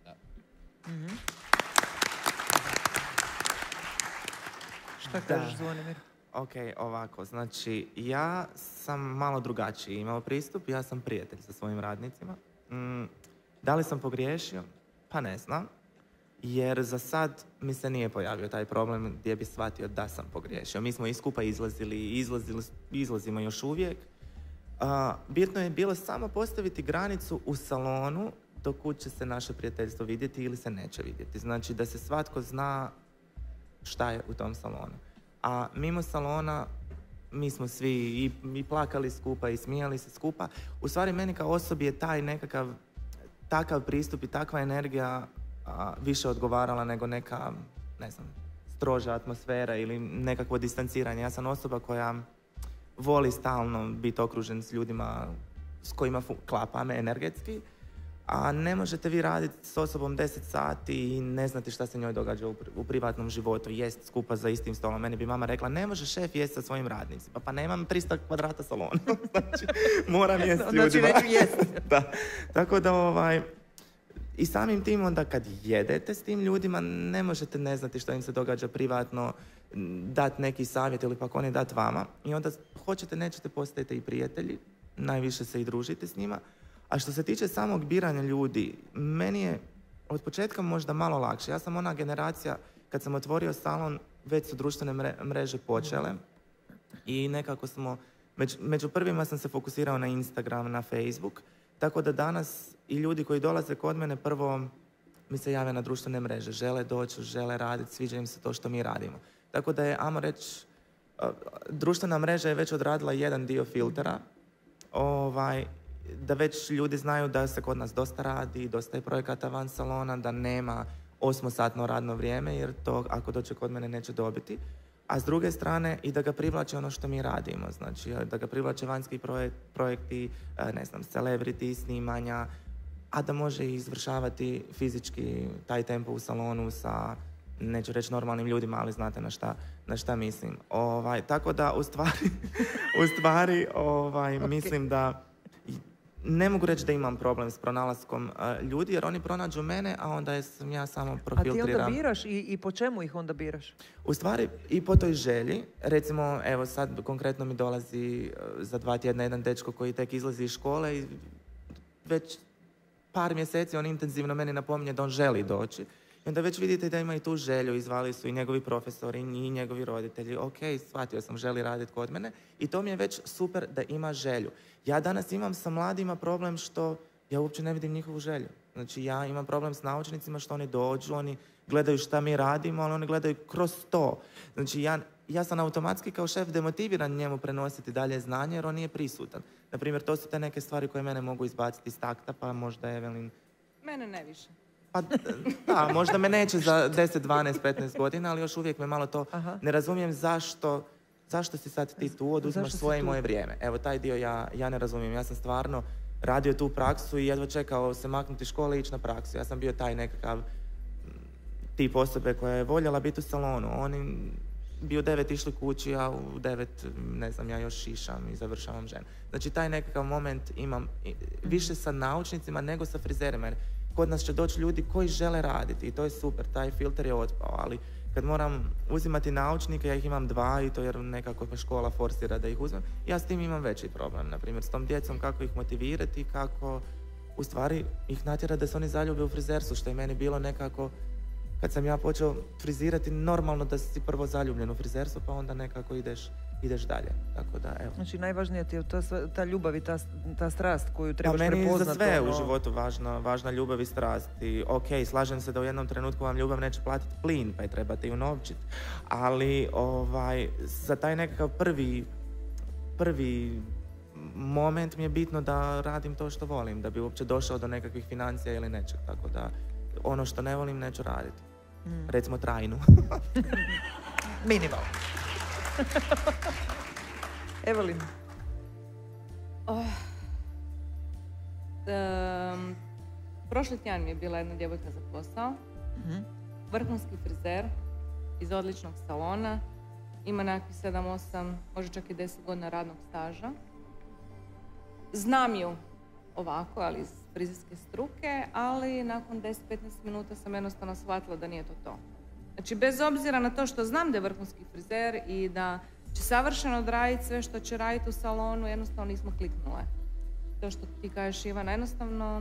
Šta kažeš, Zvonimir? Ok, ovako, znači ja sam malo drugačiji imao pristup, ja sam prijatelj sa svojim radnicima. Da li sam pogriješio? Pa ne znam, jer za sad mi se nije pojavio taj problem gdje bi shvatio da sam pogriješio. Mi smo i skupa izlazimo još uvijek. Bitno je bilo samo postaviti granicu u salonu do kud će se naše prijateljstvo vidjeti ili se neće vidjeti. Znači da se svatko zna šta je u tom salonu. A mimo salona mi smo svi i plakali skupa i smijali se skupa. U stvari meni kao osobi je taj nekakav takav pristup i takva energija više odgovarala nego neka, ne znam, stroža atmosfera ili nekakvo distanciranje. Ja sam osoba koja voli stalno biti okružen s ljudima s kojima klapa me energetski, a ne možete vi raditi s osobom 10 sati i ne znate šta se njoj događa u privatnom životu, jest skupa za istim stolom. Meni bi mama rekla, ne može šef jesti sa svojim radnicima. Pa nemam 300 kvadrata salona. Znači, moram jesti s ljudima. Znači, neću jesti. Da. Tako da, i samim tim onda kad jedete s tim ljudima, ne možete ne znati što im se događa privatno, dati neki savjet ili pak oni dati vama. I onda hoćete, nećete, postajete i prijatelji, najviše se i družite s njima. A što se tiče samog biranja ljudi, meni je od početka možda malo lakše. Ja sam ona generacija, kad sam otvorio salon, već su društvene mreže počele i nekako smo, među prvima sam se fokusirao na Instagram, na Facebook, tako da danas i ljudi koji dolaze kod mene prvo mi se jave na društvene mreže, žele doći, žele raditi, sviđa im se to što mi radimo. Tako da je, ajmo reći, društvena mreža je već odradila jedan dio filtera, da već ljudi znaju da se kod nas dosta radi, dosta je projekata van salona, da nema 8-satno radno vrijeme, jer to ako dođe kod mene neće dobiti. A s druge strane i da ga privlače ono što mi radimo, znači da ga privlače vanjski projekti, ne znam, celebrity, snimanja, a da može izvršavati fizički taj tempo u salonu sa, neću reći normalnim ljudima, ali znate na šta mislim. Tako da u stvari mislim da ne mogu reći da imam problem s pronalaskom ljudi, jer oni pronađu mene, a onda sam ja samo profiltriram. A ti onda biraš i po čemu ih onda biraš? U stvari i po toj želji. Recimo, evo sad konkretno mi dolazi za 2 tjedna jedan dečko koji tek izlazi iz škole i već par mjeseci on intenzivno meni napominje da on želi doći. I onda već vidite da ima i tu želju, izvali su i njegovi profesori i njegovi roditelji. Ok, shvatio sam, želi raditi kod mene i to mi je već super da ima želju. Ja danas imam sa mladima problem što ja uopće ne vidim njihovu želju. Znači ja imam problem s naučnicima što oni dođu, oni gledaju šta mi radimo, ali oni gledaju kroz to. Znači ja sam automatski kao šef demotiviran njemu prenositi dalje znanje jer on nije prisutan. Naprimjer, to su te neke stvari koje mene mogu izbaciti iz takta, pa možda Evelin... Mene ne više. Pa da, možda me neće za 10, 12, 15 godina, ali još uvijek me malo to... Ne razumijem zašto si sad ti tu, oduzimaš svoje i moje vrijeme. Evo, taj dio ja ne razumijem. Ja sam stvarno radio tu praksu i jedva čekao se maknuti iz škole i ići na praksu. Ja sam bio taj nekakav tip osobe koja je voljela biti u salonu. Oni bi u 9 išli kući, a u 9, ne znam, ja još šišam i završavam ženu. Znači, taj nekakav moment imam više sa naučnicima nego sa frizerima. Kod nas će doći ljudi koji žele raditi i to je super, taj filter je otpao, ali kad moram uzimati naučnike, ja ih imam 2 i to jer nekako škola forsira da ih uzmem, ja s tim imam veći problem, na primjer, s tom djecom kako ih motivirati i kako u stvari ih natjera da se oni zaljube u frizerstvu, što je meni bilo nekako, kad sam ja počeo frizirati, normalno da si prvo zaljubljen u frizerstvu, pa onda nekako ideš dalje. Tako da, evo. Znači, najvažnija ti je ta ljubav i ta strast koju trebaš prepoznati. Pa meni za sve u životu važna ljubav i strast. I ok, slažem se da u jednom trenutku vam ljubav neće platiti plin, pa je trebate ju unovčiti. Ali za taj nekakav prvi moment mi je bitno da radim to što volim, da bi uopće došao do nekakvih financija ili nečeg. Tako da ono što ne volim neću raditi. Recimo trajnu. Minimalno. Evelin. Prošli tjedan mi je bila jedna djevojka za posao. Vrhunski frizer iz odličnog salona. Ima nekakvih 7, 8, možda čak i 10 godina radnog staža. Znam ju ovako, ali iz frizerske struke, ali nakon 10-15 minuta sam jednostavno shvatila da nije to. Znači, bez obzira na to što znam da je vrhunski frizer i da će savršeno odraditi sve što će raditi u salonu, jednostavno nismo kliknule. To što ti kažeš, Ivana, jednostavno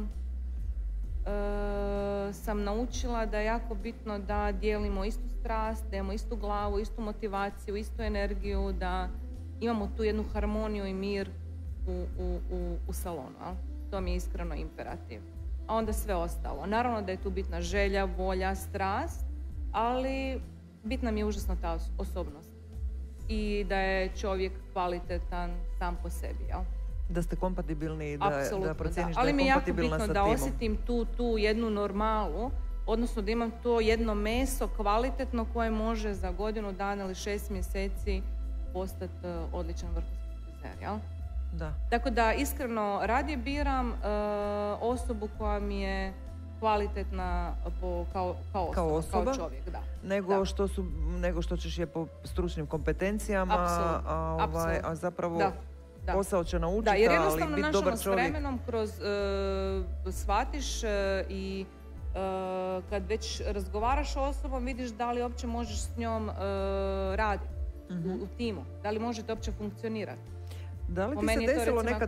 sam naučila da je jako bitno da dijelimo istu strast, da imamo istu glavu, istu motivaciju, istu energiju, da imamo tu jednu harmoniju i mir u salonu. Ali? To mi je iskreno imperativ. A onda sve ostalo. Naravno da je tu bitna želja, volja, strast, ali bitna mi je užasno ta osobnost. I da je čovjek kvalitetan sam po sebi, jel? Da ste kompatibilni i da procijeniš da je kompatibilna sa timom. Ali mi je jako bitno da osjetim tu jednu normalu, odnosno da imam to jedno meso kvalitetno koje može za godinu dana ili 6 mjeseci postati odličan vrhunski frizer, jel? Da. Tako da iskreno radije biram osobu koja mi je kvalitetna kao osoba, kao čovjek, da. Nego što ćeš je po stručnim kompetencijama, a zapravo posao će naučiti, ali biti dobar čovjek. Da, jer jednostavno s vremenom kroz shvatiš i kad već razgovaraš o osobom, vidiš da li uopće možeš s njom raditi u timu, da li možete uopće funkcionirati. Da li ti se desilo nekad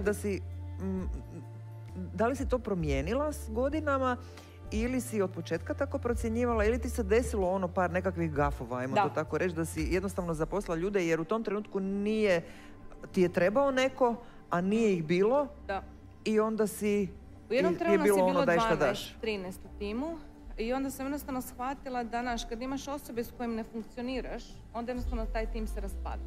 da li si to promijenila s godinama ili si od početka tako procjenjivala ili ti se desilo ono par nekakvih gafova, ajmo to tako reći, da si jednostavno zaposlila ljude jer u tom trenutku ti je trebao neko, a nije ih bilo i onda si u jednom trenu nas je bilo 12-13 u timu i onda sam jednostavno shvatila da kad imaš osobe s kojim ne funkcioniraš, onda jednostavno taj tim se raspada.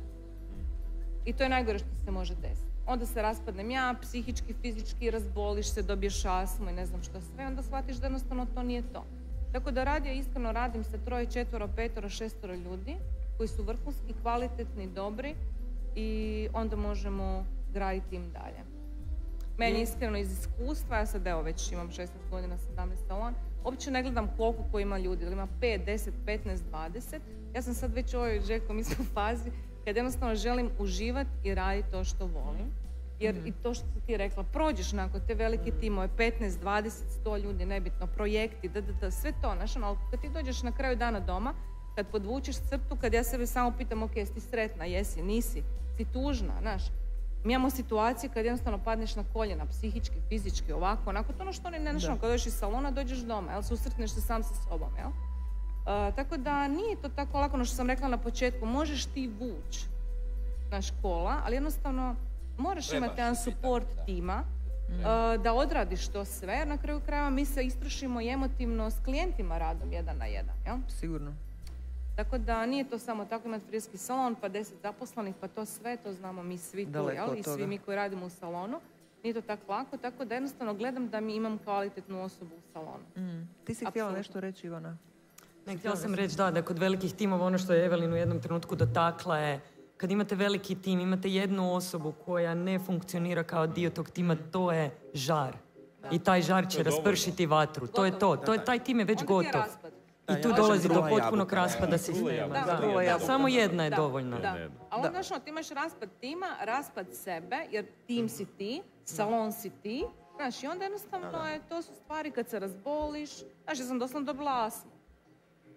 I to je najgore što se može desiti. Onda se raspadnem ja, psihički, fizički, razboliš se, dobiješ astmu i ne znam što sve, onda shvatiš da jednostavno to nije to. Tako da iskreno radim sa 3, 4, 5, 6 ljudi koji su vrhunski, kvalitetni, dobri i onda možemo graditi im dalje. Meni iskreno iz iskustva, ja sad već imam 16 godina, 17 salon, uopće ne gledam koliko ko ima ljudi, ili ima 5, 10, 15, 20. Ja sam sad već u ovoj u fazi kad jednostavno želim uživati i raditi to što volim. Jer i to što ti rekla, prođeš nakon te velike timove, 15, 20, 100 ljudi, nebitno, projekti, sve to, ali kad ti dođeš na kraju dana doma, kad podvučeš crtu, kad ja sebe samo pitam, ok, jesi ti sretna, jesi, nisi, si tužna, mi imamo situacije kad jednostavno padneš na koljena, psihički, fizički, ovako, onako, to ono što oni ne kad dođeš iz salona, dođeš doma, susretneš se sam sa sobom, jel? Tako da nije to tako lako, ono što sam rekla na početku, možeš ti vući na škola, ali jednostavno moraš imati jedan support tima da odradiš to sve, jer na kraju krajeva mi se istrošimo i emotivno s klijentima radom 1 na 1, jel? Sigurno. Tako da nije to samo tako imati frizerski salon, pa 10 zaposlenih, pa to sve, to znamo mi svi tu, jel? I svi mi koji radimo u salonu. Nije to tako lako, tako da jednostavno gledam da mi imam kvalitetnu osobu u salonu. Ti si htjela nešto reći, Ivana? Htjela sam reći da kod velikih timova ono što je Evelin u jednom trenutku dotakla je kad imate veliki tim, imate jednu osobu koja ne funkcionira kao dio tog tima, to je žar. I taj žar će raspršiti vatru. To je to. Taj tim je već gotov. I tu dolazi do potpunog raspada sistema. Samo jedna je dovoljna. Ali onda ti imaš raspad tima, raspad sebe, jer tim si ti, salon si ti. I onda jednostavno to su stvari kad se razboliš. Ja sam doslovno dobila astmu.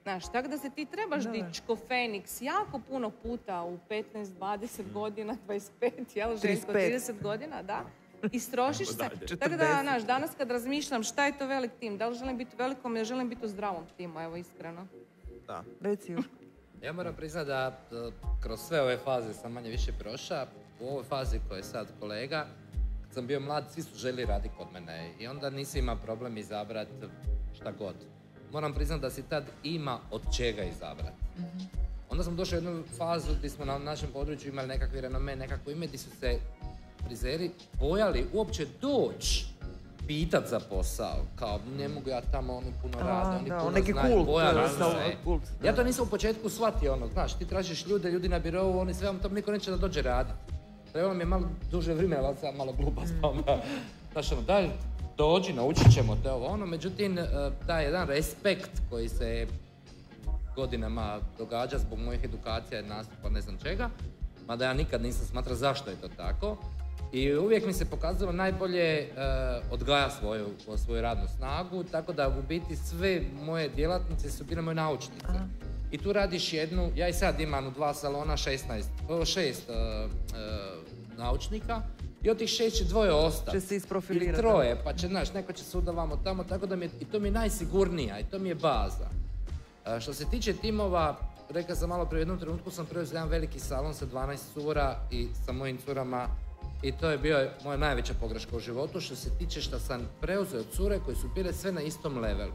Znaš, tako da se ti trebaš dići ko Feniks jako puno puta u 15, 20 godina, 25, jel, Željko, 30 godina, da. Istrošiš se. Tako da, znaš, danas kad razmišljam šta je to velik tim, da li želim biti u velikom ili želim biti u zdravom timu, evo, iskreno. Da, reci još. Ja moram priznati da kroz sve ove faze sam manje više prošao. U ovoj fazi koja je sad kolega, kad sam bio mlad, svi su želi raditi kod mene i onda nisi imao problem izabrati šta god. Moram priznati da si tad ima od čega izabrati. Onda sam došao u jednu fazu gdje smo na našem području imali nekakvi renome, nekakvo ime, gdje su se frizeri bojali uopće doći pitat za posao. Kao, ne mogu ja tamo, oni puno rade, oni puno znaju, bojali se. Ja to nisam u početku shvatio, znaš, ti tražiš ljude, ljudi na birovu, oni sve vam tamo niko neće da dođe raditi. Trebalo mi je malo duže vrijeme, ali sam malo glupa stava. Znaš, daj, dođi, naučit ćemo te ovo, međutim, taj jedan respekt koji se godinama događa zbog mojih edukacija i nastupa, ne znam čega, mada ja nikad nisam smatrao zašto je to tako. I uvijek mi se pokazalo najbolje odgaja svoju radnu snagu, tako da u biti sve moje djelatnice su bile moje naučnice. I tu radiš jednu, ja i sad imam u 2 salona 6 naučnika i od tih 6 će 2 ostati. Će se isprofilirati. I 3, pa će, znaš, neko će suda vamo tamo, tako da i to mi je najsigurnija i to mi je baza. Što se tiče timova, rekao sam malo prije, u jednom trenutku sam preuzeo jedan veliki salon sa 12 cura i sa mojim curama i to je bio moja najveća pogreška u životu, što se tiče što sam preuzeo cure koje su bile sve na istom levelu.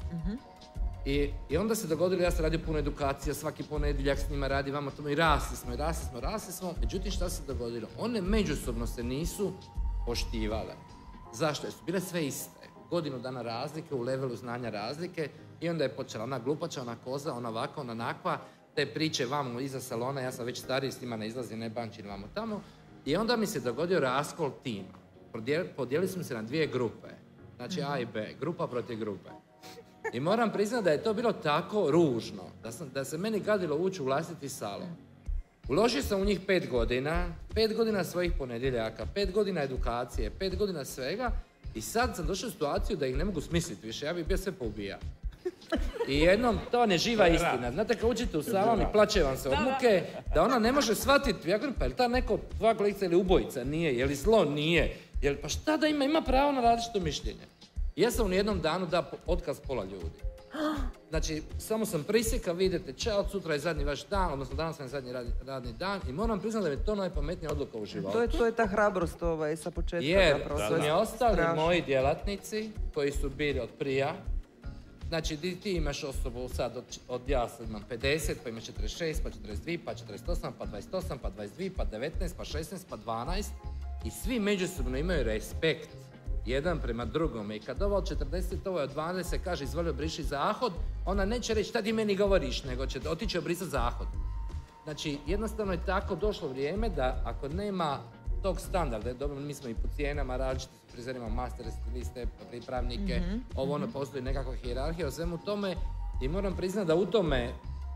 I onda se dogodilo, ja sam radio puno edukacija, svaki ponedjeljak s njima radi, vamo tamo i rasli smo. Međutim, šta se dogodilo? One međusobno se nisu poštivale. Zašto? Jer su bile sve iste. Godinu dana razlike, u levelu znanja razlike i onda je počela ona glupača, ona koza, ona ovakva, ona nakva, te priče vamo iza salona, ja sam već stariji, s njima ne izlazim, ne bančim vamo tamo. I onda mi se dogodio raskol tima. Podijelili smo se na 2 grupe. Znači A i B, grupa protiv grupe. I moram priznati da je to bilo tako ružno, da se meni gadilo ući u vlastiti salon. Uložio sam u njih 5 godina, 5 godina svojih ponedjeljaka, 5 godina edukacije, 5 godina svega i sad sam došao u situaciju da ih ne mogu smisliti više, ja bih bio sve poubija. I jednom, to vam je živa istina. Znate, kad uđete u salon i plaće vam se od muke, da ona ne može shvatiti, ja govorim, pa je li ta neko, tvoja kolegica ili ubojica? Nije. Je li zlo? Nije. Pa šta da ima pravo na različito mišljenje? Ja sam u jednom danu dao otkaz pola ljudi. Znači, samo sam prisjeka, vidite, čao, sutra je zadnji vaš dan, odnosno danas sam je zadnji radni dan i moram priznati da mi je to najpametnija odluka u životu. To je ta hrabrost sa početka. Jer su mi ostali moji djelatnici koji su bili od prija. Znači, ti imaš osobu sad ja sad imam 50, pa imaš 46, pa 42, pa 48, pa 28, pa 22, pa 19, pa 16, pa 12 i svi međusobno imaju respekt jedan prema drugome. I kad ovo od 40, ovo je od 12 se kaže izvoli obriši zahod, ona neće reći šta ti meni govoriš, nego će otići obrisati zahod. Znači, jednostavno je tako došlo vrijeme da ako nema tog standarda, dobro, mi smo i po cijenama različiti su frizerima, master, stiliste, pripravnike, postoji nekakva hijerarhija o svemu tome i moram priznati da u tome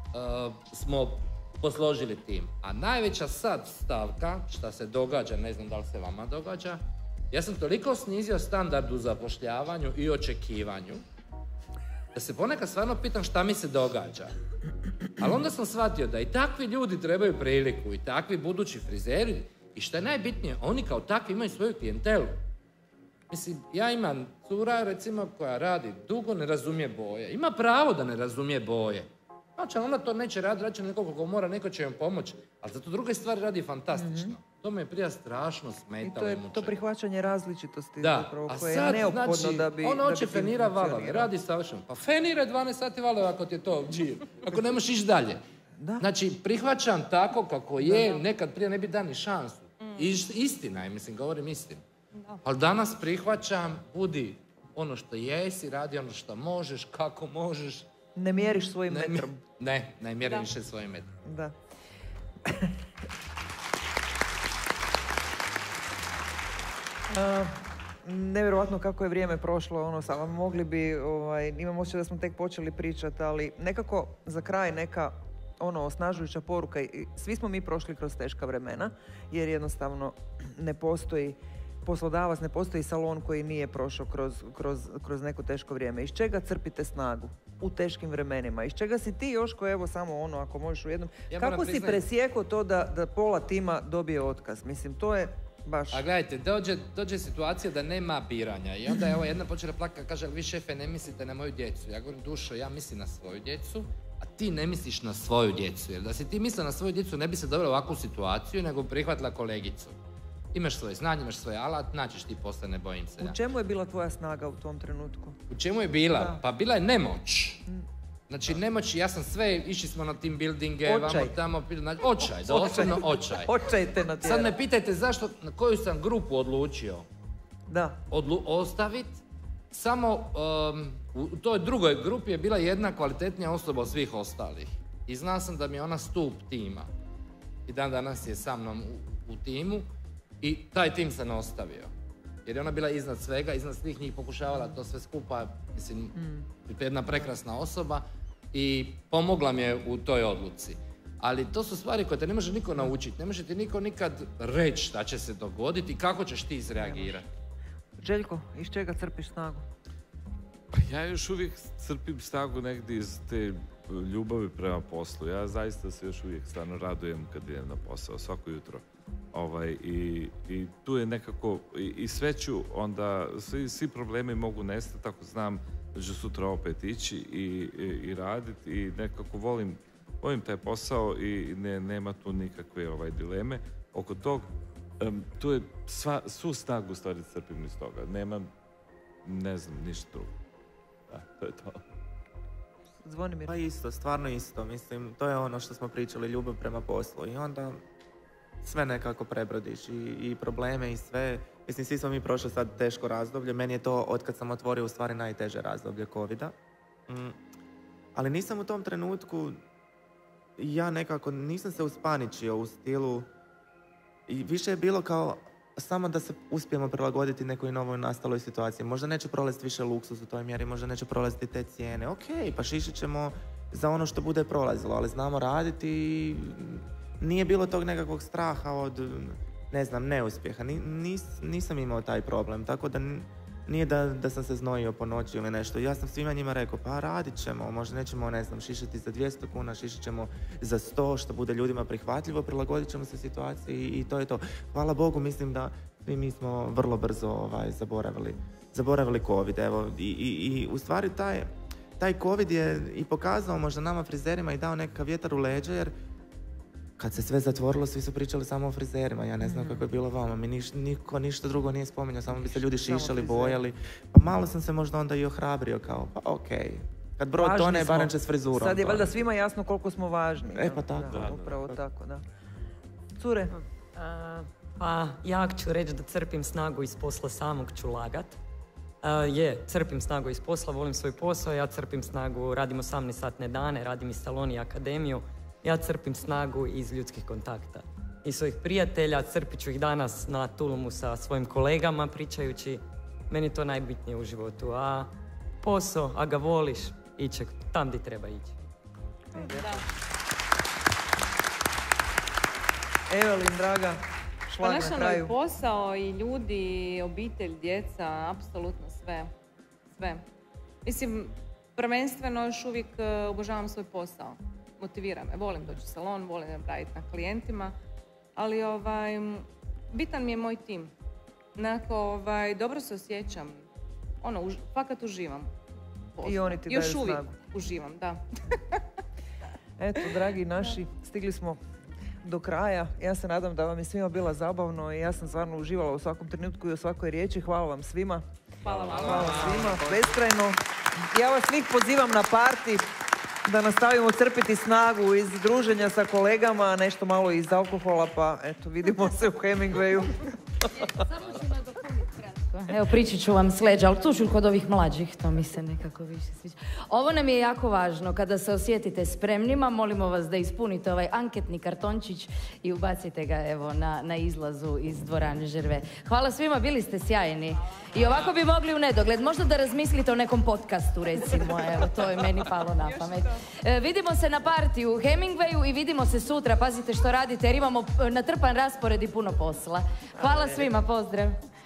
smo posložili tim. A najveća sad stavka, šta se događa, ne znam da li se vama događa, ja sam toliko snizio standard u zapošljavanju i očekivanju da se ponekad stvarno pitam šta mi se događa. Ali onda sam shvatio da i takvi ljudi trebaju priliku i takvi budući frizeri i što je najbitnije, oni kao takvi imaju svoju klijentelu. Mislim, ja imam cura, recimo, koja radi dugo, ne razumije boje. Ima pravo da ne razumije boje. Znači, ona to neće raditi, radit će nekoga ko mora, neko će joj pomoći. Ali zato druge stvari radi fantastično. To me je prije strašno smetalo. I to prihvaćanje različitosti zapravo, koje je neophodno znači, da bi... Ona hoće fenira valove, radi savršeno. Pa fenire 12 sati valove ako ti je to džir. Ako ne možeš ići dalje. Da. Znači, prihvaćam tako kako je, nekad prije ne bi dani šansu. Istina je, mislim, govorim istinu. Ali danas prihvaćam, budi ono što jesi, radi ono što možeš, kako možeš. Ne mjeriš svojim metrom. Ne mjerim više svojim metrom. Da. Nevjerojatno kako je vrijeme prošlo, samo mogli bi, imam osjećaj da smo tek počeli pričati, ali nekako za kraj neka osnažujuća poruka. Svi smo mi prošli kroz teška vremena, jer jednostavno ne postoji poslodavac, ne postoji salon koji nije prošao kroz neko teško vrijeme. Iz čega crpite snagu? u teškim vremenima. Iz čega si ti, Joško, evo samo ono, ako možeš u jednom, kako si presjekao to da pola tima dobije otkaz? Mislim, to je baš... A gledajte, dođe situacija da nema biranja i onda je evo jedna počela plakati, kaže, vi šefe ne mislite na moju djecu. Ja govorim, Dušo, ja mislim na svoju djecu, a ti ne misliš na svoju djecu. Jer da si ti mislila na svoju djecu, ne bi se dovela u ovakvu situaciju, nego prihvatila kolegicu. Imaš svoje znanje, imaš svoj alat, naćiš ti posle, ne bojim se. U čemu je bila tvoja snaga u tom trenutku? U čemu je bila? Da. Pa bila je nemoć. Znači, nemoć, ja sam sve, išli smo na team buildinge, vamo tamo, očaj, doslovno očaj. Očaj te natjera. Sad me pitajte zašto, na koju sam grupu odlučio ostaviti. Samo u toj drugoj grupi je bila jedna kvalitetnija osoba od svih ostalih. I znao sam da mi je ona stup tima. I dan danas je sa mnom u timu. I taj tim sam ostavio. Jer je ona bila iznad svega, iznad svih njih pokušavala to sve skupa. Mislim, jedna prekrasna osoba i pomogla mi je u toj odluci. Ali to su stvari koje te ne može niko naučiti. Ne može ti niko nikad reći šta će se dogoditi i kako ćeš ti izreagirati. Željko, iz čega crpiš snagu? Ja još uvijek crpim snagu negdje iz te ljubavi prema poslu. Ja zaista se još uvijek stvarno radujem kad idem na posao, svako jutro. I tu je nekako, i sve ću, onda svi problemi mogu nestati ako znam da ću sutra opet ići i raditi i nekako volim taj posao i nema tu nikakve dileme. Oko tog, tu je svu snagu stvari crpim iz toga. Nemam, ne znam, ništa drugo. Da, to je to. Zvonimir. Pa isto, stvarno isto. Mislim, to je ono što smo pričali, ljubav prema poslu. I onda sve nekako prebrodiš i probleme i sve. Mislim, svi smo mi prošli sad teško razdoblje. Meni je to, otkad sam otvorio, u stvari najteže razdoblje COVID-a. Ali nisam u tom trenutku, ja nekako nisam se uspaničio u stilu i više je bilo kao samo da se uspijemo prilagoditi nekoj novoj nastaloj situaciji. Možda neće prolaziti više luksuz u toj mjeri, možda neće prolaziti te cijene. Ok, pa šišit ćemo za ono što bude prolazilo, ali znamo raditi i nije bilo tog nekakvog straha od, ne znam, neuspjeha. Nisam imao taj problem, tako da nije da sam se znojio po noći ili nešto. Ja sam svima njima rekao, pa radit ćemo, možda nećemo, ne znam, šišati za 200 kuna, šišat ćemo za 100, što bude ljudima prihvatljivo, prilagodit ćemo se situaciji i to je to. Hvala Bogu, mislim da svi mi smo vrlo brzo zaboravili COVID. Evo, i u stvari taj COVID je i pokazao možda nama frizerima i dao nekakav vjetar u leđa, jer kad se sve zatvorilo, svi su pričali samo o frizerima. Ja ne znam kako je bilo vama. Mi niko ništa drugo nije spominjao, samo bi se ljudi šišali, bojali. Pa malo sam se možda onda i ohrabrio kao, pa okej. Kad broj tone, barem će s frizurom. Sad je valjda svima jasno koliko smo važni. Pa tako. Da, upravo tako, da. Cure? Pa ja ću reći da crpim snagu iz posla samog, ću lagat. Crpim snagu iz posla, volim svoj posao, ja crpim snagu, radim 18-satne dane, radim i salon i akademiju. Ja crpim snagu iz ljudskih kontakta i svojih prijatelja, crpit ću ih danas na Tulumu sa svojim kolegama pričajući. Meni je to najbitnije u životu, a posao, a ga voliš, iće tam gdje treba ići. Evelin, draga, šlag na kraju. Pa posao i ljudi, obitelj, djeca, apsolutno sve. Mislim, prvenstveno još uvijek obožavam svoj posao. Motivira me, volim doći u salon, volim raditi na klijentima, ali bitan mi je moj tim. Dobro se osjećam, fakat uživam. I oni ti daju snagu. Još uvijek uživam, da. Eto, dragi naši, stigli smo do kraja. Ja se nadam da vam je svima bila zabavno i ja sam stvarno uživala u svakom trenutku i u svakoj riječi. Hvala vam svima. Hvala svima, beskrajno. Ja vas svih pozivam na parti, da nastavimo crpiti snagu iz druženja sa kolegama, nešto malo iz alkohola, pa eto, vidimo se u Hemingwayu. Samo ću nadopuniti kratko. Evo, pričat ću vam s leđa, ali tu ću kod ovih mlađih, to mi se nekako više sviđa. Ovo nam je jako važno, kada se osjetite spremnima, molimo vas da ispunite ovaj anketni kartončić i ubacite ga, evo, na izlazu iz dvorane Žerve. Hvala svima, bili ste sjajni. I ovako bi mogli u nedogled. Možda da razmislite o nekom podcastu, recimo. Evo, to je meni palo na pamet. Vidimo se na partiju u Hemingwayu i vidimo se sutra. Pazite što radite jer imamo natrpan raspored i puno posla. Hvala svima, pozdrav.